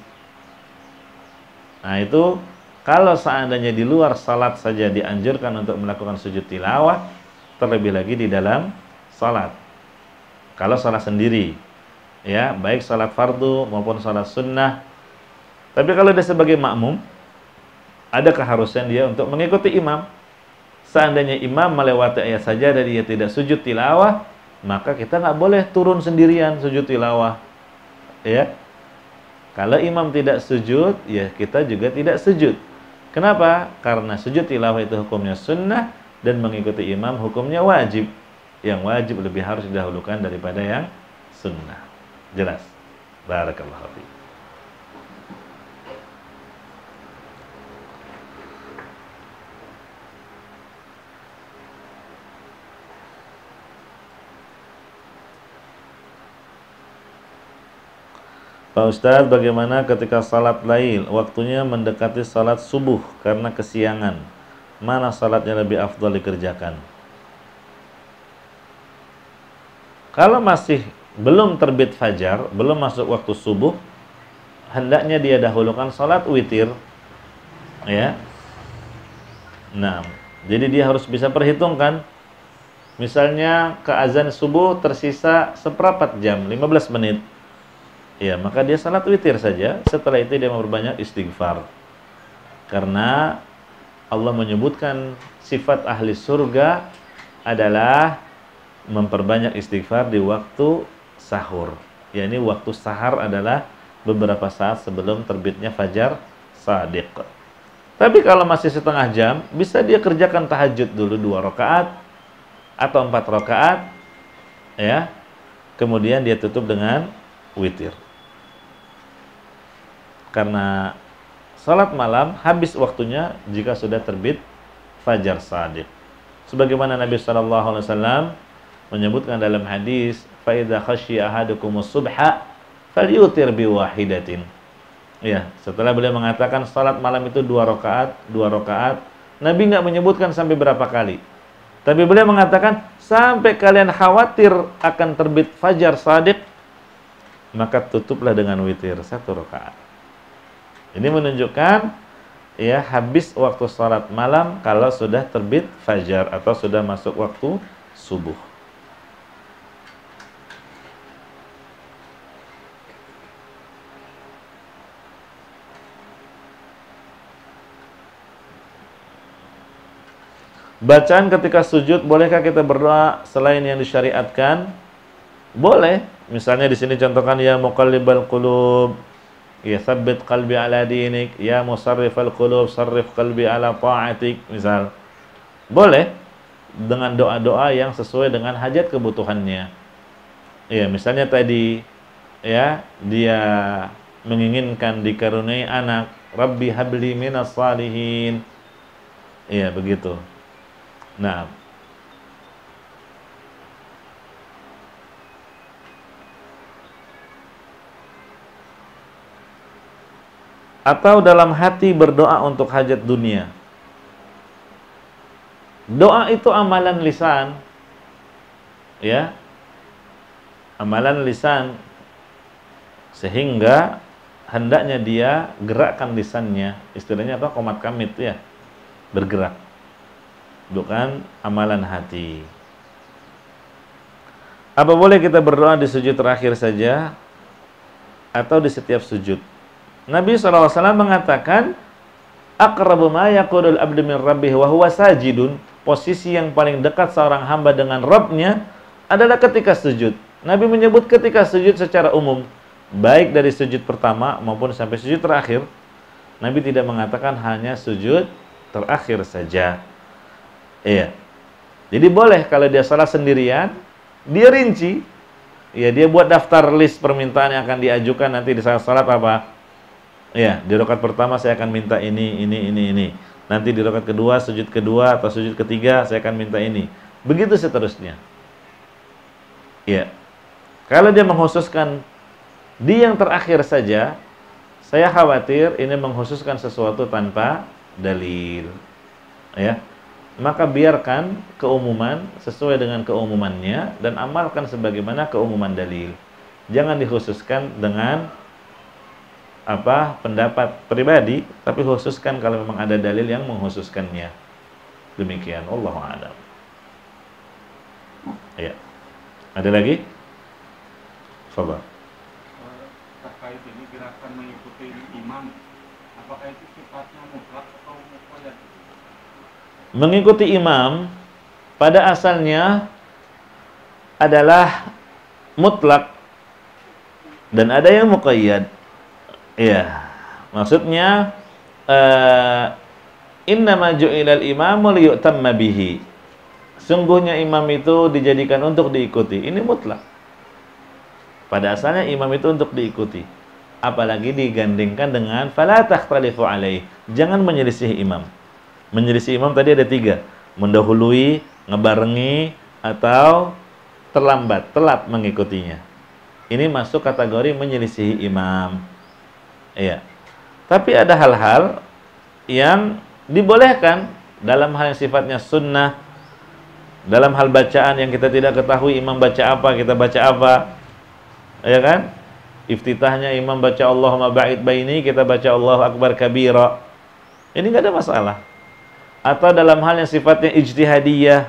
A: Nah, itu kalau seandainya di luar salat saja dianjurkan untuk melakukan sujud tilawah, terlebih lagi di dalam salat. Kalau salat sendiri, ya, baik salat fardu maupun salat sunnah. Tapi kalau dia sebagai makmum, ada keharusan dia untuk mengikuti imam. Seandainya imam melewati ayat saja dan dia tidak sujud tilawah, maka kita nggak boleh turun sendirian sujud tilawah. Ya, kalau imam tidak sujud, ya kita juga tidak sujud. Kenapa? Karena sujud tilawah itu hukumnya sunnah dan mengikuti imam hukumnya wajib. Yang wajib lebih harus didahulukan daripada yang sunnah. Jelas? Barakallahu fiik. Pak Ustadz, bagaimana ketika salat lail, waktunya mendekati salat subuh karena kesiangan? Mana salatnya lebih afdal dikerjakan? Kalau masih belum terbit fajar, belum masuk waktu subuh, hendaknya dia dahulukan salat witir. Ya. Nah, jadi dia harus bisa perhitungkan. Misalnya ke azan subuh tersisa seperempat jam, lima belas menit. Ya, maka dia salat witir saja. Setelah itu dia memperbanyak istighfar. Karena Allah menyebutkan sifat ahli surga adalah memperbanyak istighfar di waktu sahur. Ya, ini waktu sahar adalah beberapa saat sebelum terbitnya fajar shadiq. Tapi kalau masih setengah jam, bisa dia kerjakan tahajud dulu dua rakaat atau empat rakaat, ya. Kemudian dia tutup dengan witir. Karena salat malam habis waktunya jika sudah terbit fajar shadiq. Sebagaimana Nabi sallallahu alaihi wasallam menyebutkan dalam hadis, fa idza khasyiya ahadukumus subha falyutir bi wahidatin. Ya, setelah beliau mengatakan salat malam itu dua rakaat, dua rakaat, Nabi enggak menyebutkan sampai berapa kali. Tapi beliau mengatakan sampai kalian khawatir akan terbit fajar shadiq, maka tutuplah dengan witir satu rakaat. Ini menunjukkan ya habis waktu sholat malam kalau sudah terbit fajar atau sudah masuk waktu subuh. Bacaan ketika sujud, bolehkah kita berdoa selain yang disyariatkan? Boleh. Misalnya di sini contohkan, ya muqallibal qulub, ya tsabbit qalbi ala dinik, ya musarrifal qulub, sarrif qalbi ala ta'atik, misal. Boleh dengan doa-doa yang sesuai dengan hajat kebutuhannya. Ya, misalnya tadi ya, dia menginginkan dikaruniai anak, Rabbi habli minas salihin. Ya, begitu. Nah, atau dalam hati berdoa untuk hajat dunia. Doa itu amalan lisan, ya, amalan lisan, sehingga hendaknya dia gerakkan lisannya, istilahnya apa, qomat kamit ya, bergerak. Bukan amalan hati. Apa boleh kita berdoa di sujud terakhir saja atau di setiap sujud? Nabi shallallahu alaihi wasallam mengatakan, aqrabu ma yaqulul abdu min rabbih wa huwa sajidun. Posisi yang paling dekat seorang hamba dengan Rabbnya adalah ketika sujud. Nabi menyebut ketika sujud secara umum, baik dari sujud pertama maupun sampai sujud terakhir. Nabi tidak mengatakan hanya sujud terakhir saja. Iya. Jadi boleh kalau dia salat sendirian, dia rinci. Ya, dia buat daftar list permintaan yang akan diajukan nanti di saat salat apa? Iya, di rakaat pertama saya akan minta ini, ini, ini, ini. Nanti di rakaat kedua, sujud kedua atau sujud ketiga saya akan minta ini. Begitu seterusnya. Iya. Kalau dia mengkhususkan di yang terakhir saja, saya khawatir ini mengkhususkan sesuatu tanpa dalil. Ya. Maka biarkan keumuman sesuai dengan keumumannya dan amalkan sebagaimana keumuman dalil. Jangan dikhususkan dengan apa pendapat pribadi, tapi khususkan kalau memang ada dalil yang mengkhususkannya. Demikian, Allahu a'lam. Ya. Ada lagi? Coba.
B: Terkait ini gerakan mengikuti imam, apakah itu sifatnya mutlak atau muqayyad?
A: Mengikuti imam pada asalnya adalah mutlak dan ada yang muqayyad. Iya, maksudnya uh, innama ju'ilal imamu liyu'tamma bihi. Sungguhnya imam itu dijadikan untuk diikuti. Ini mutlak. Pada asalnya imam itu untuk diikuti. Apalagi digandingkan dengan fala takhtalifu alaih. Jangan menyelisih imam. Menyelisih imam tadi ada tiga, mendahului, ngebarengi, atau terlambat, telat mengikutinya. Ini masuk kategori menyelisih imam. Iya. Tapi ada hal-hal yang dibolehkan dalam hal yang sifatnya sunnah, dalam hal bacaan yang kita tidak ketahui imam baca apa, kita baca apa, ya kan? Iftitahnya imam baca Allahumma ba'id baini, kita baca Allahu akbar kabira. Ini nggak ada masalah. Atau dalam hal yang sifatnya ijtihadiyah,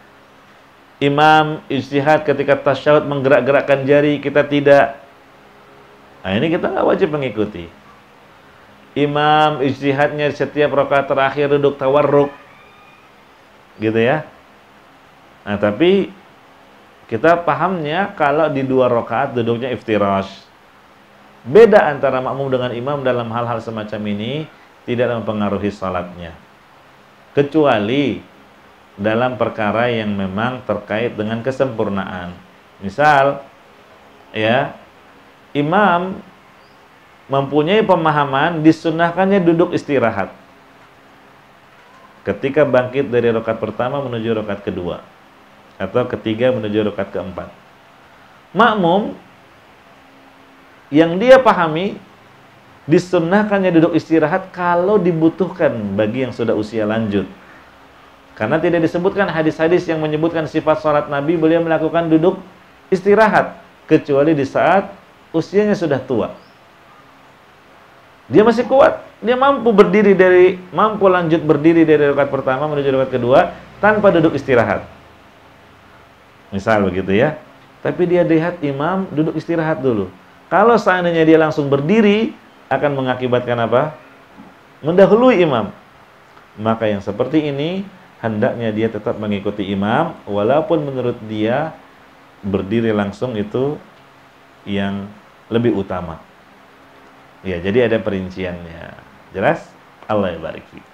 A: imam ijtihad ketika tasyahud menggerak-gerakkan jari, kita tidak. Nah, ini kita nggak wajib mengikuti. Imam ijtihadnya setiap rakaat terakhir duduk tawarruk, gitu ya. Nah, tapi kita pahamnya kalau di dua rakaat duduknya iftirash. Beda antara makmum dengan imam dalam hal-hal semacam ini tidak mempengaruhi salatnya. Kecuali dalam perkara yang memang terkait dengan kesempurnaan. Misal, ya, imam mempunyai pemahaman disunnahkannya duduk istirahat ketika bangkit dari rakaat pertama menuju rakaat kedua atau ketiga menuju rakaat keempat. Makmum yang dia pahami disunnahkannya duduk istirahat kalau dibutuhkan bagi yang sudah usia lanjut. Karena tidak disebutkan hadis-hadis yang menyebutkan sifat sholat Nabi beliau melakukan duduk istirahat kecuali di saat usianya sudah tua. Dia masih kuat. Dia mampu berdiri dari mampu lanjut berdiri dari rakaat pertama menuju rakaat kedua tanpa duduk istirahat. Misal begitu ya. Tapi dia lihat imam duduk istirahat dulu. Kalau seandainya dia langsung berdiri akan mengakibatkan apa? Mendahului imam. Maka yang seperti ini hendaknya dia tetap mengikuti imam walaupun menurut dia berdiri langsung itu yang lebih utama. Ya, jadi ada perinciannya. Jelas? Allah ya barik fi.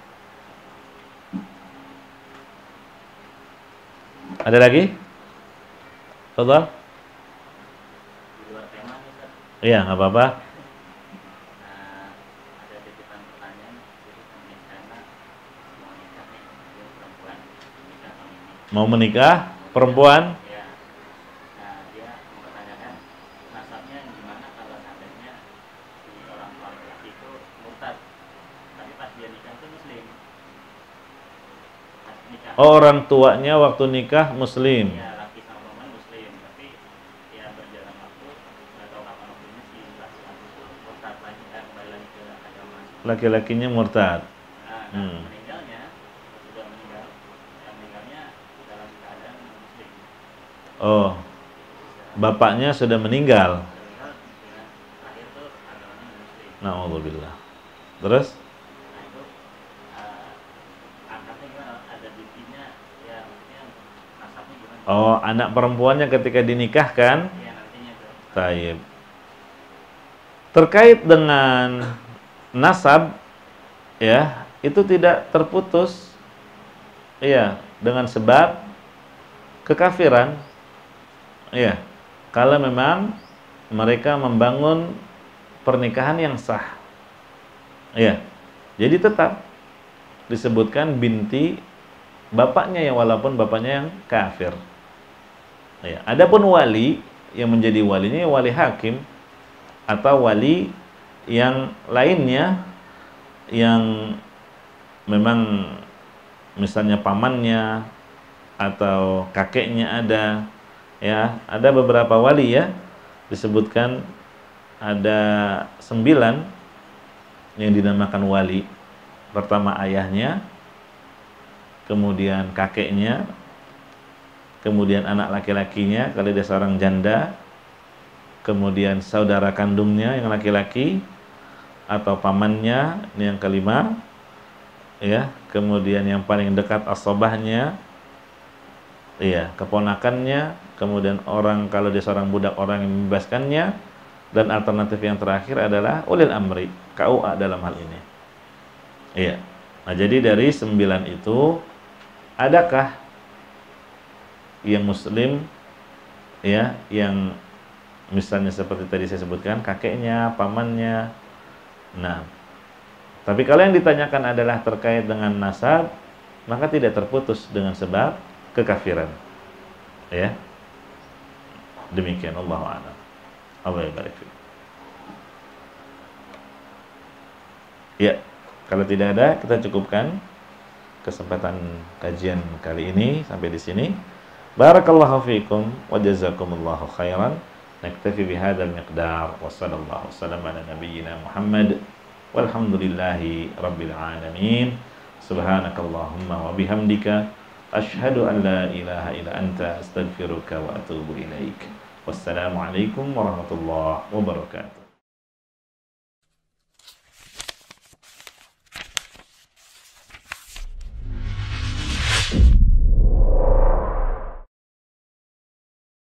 A: Ada lagi? Fadhal?
D: Di luar tema nih, Ustaz.
A: Iya, nggak apa-apa.
D: Nah, ada titipan pertanyaan jadi misalnya mau nikah nih, dia perempuan nikah tahun ini.
A: Mau menikah perempuan?
D: Ya. Nah, dia mempertanyakan nasabnya gimana kalau seandainya si orang tua laki itu murtad, tapi pas dia nikah itu muslim. Pas nikah.
A: Oh, orang tuanya waktu nikah muslim.
D: Ya, laki sama perempuan muslim, tapi ya berjalan waktu nggak tahu kapan waktunya si laki-laki itu murtad lagi, eh, kembali lagi ke agama.
A: Laki-lakinya murtad.
D: Nah, nah
A: Hmm.
D: meninggalnya sudah meninggal, yang meninggalnya dalam keadaan muslim.
A: Oh, bapaknya sudah meninggal.
D: Sudah meninggal dengan terakhir tuh agamanya muslim.
A: Na'udzubillah. Terus?
D: Nah itu eh, angkatnya gimana? Ada bintinya, ya maksudnya nasabnya gimana?
A: Oh, anak perempuannya ketika dinikahkan.
D: Ya nantinya tuh.
A: Taib. Terkait dengan nasab, ya, itu tidak terputus, ya, dengan sebab kekafiran, ya, kalau memang mereka membangun pernikahan yang sah, ya, jadi tetap disebutkan binti bapaknya ya walaupun bapaknya yang kafir, ya. Adapun wali yang menjadi walinya ya wali hakim atau wali yang lainnya yang memang misalnya pamannya atau kakeknya ada, ya, ada beberapa wali ya, disebutkan ada sembilan yang dinamakan wali. Pertama ayahnya, kemudian kakeknya, kemudian anak laki-lakinya kalau dia seorang janda, kemudian saudara kandungnya yang laki-laki atau pamannya, ini yang kelima, ya, kemudian yang paling dekat asobahnya, iya, keponakannya, kemudian orang kalau dia seorang budak orang yang membebaskannya, dan alternatif yang terakhir adalah ulil amri, K U A dalam hal ini. Iya. Nah, jadi dari sembilan itu adakah yang muslim, ya, yang misalnya seperti tadi saya sebutkan kakeknya, pamannya. Nah, tapi kalau yang ditanyakan adalah terkait dengan nasab, maka tidak terputus dengan sebab kekafiran. Ya. Demikian, Allahu a'lam. Allah barik fiik. Ya, kalau tidak ada kita cukupkan kesempatan kajian kali ini sampai di sini. Barakallahu fiikum wa jazakumullahu khairan. Naktafi bihadzal miqdar wa sallallahu wasallam ala nabiyyina Muhammad walhamdulillahi rabbil alamin. Subhanakallahumma wa bihamdika asyhadu an la ilaha illa anta astaghfiruka wa atubu ilaik. Wassalamualaikum warahmatullahi wabarakatuh.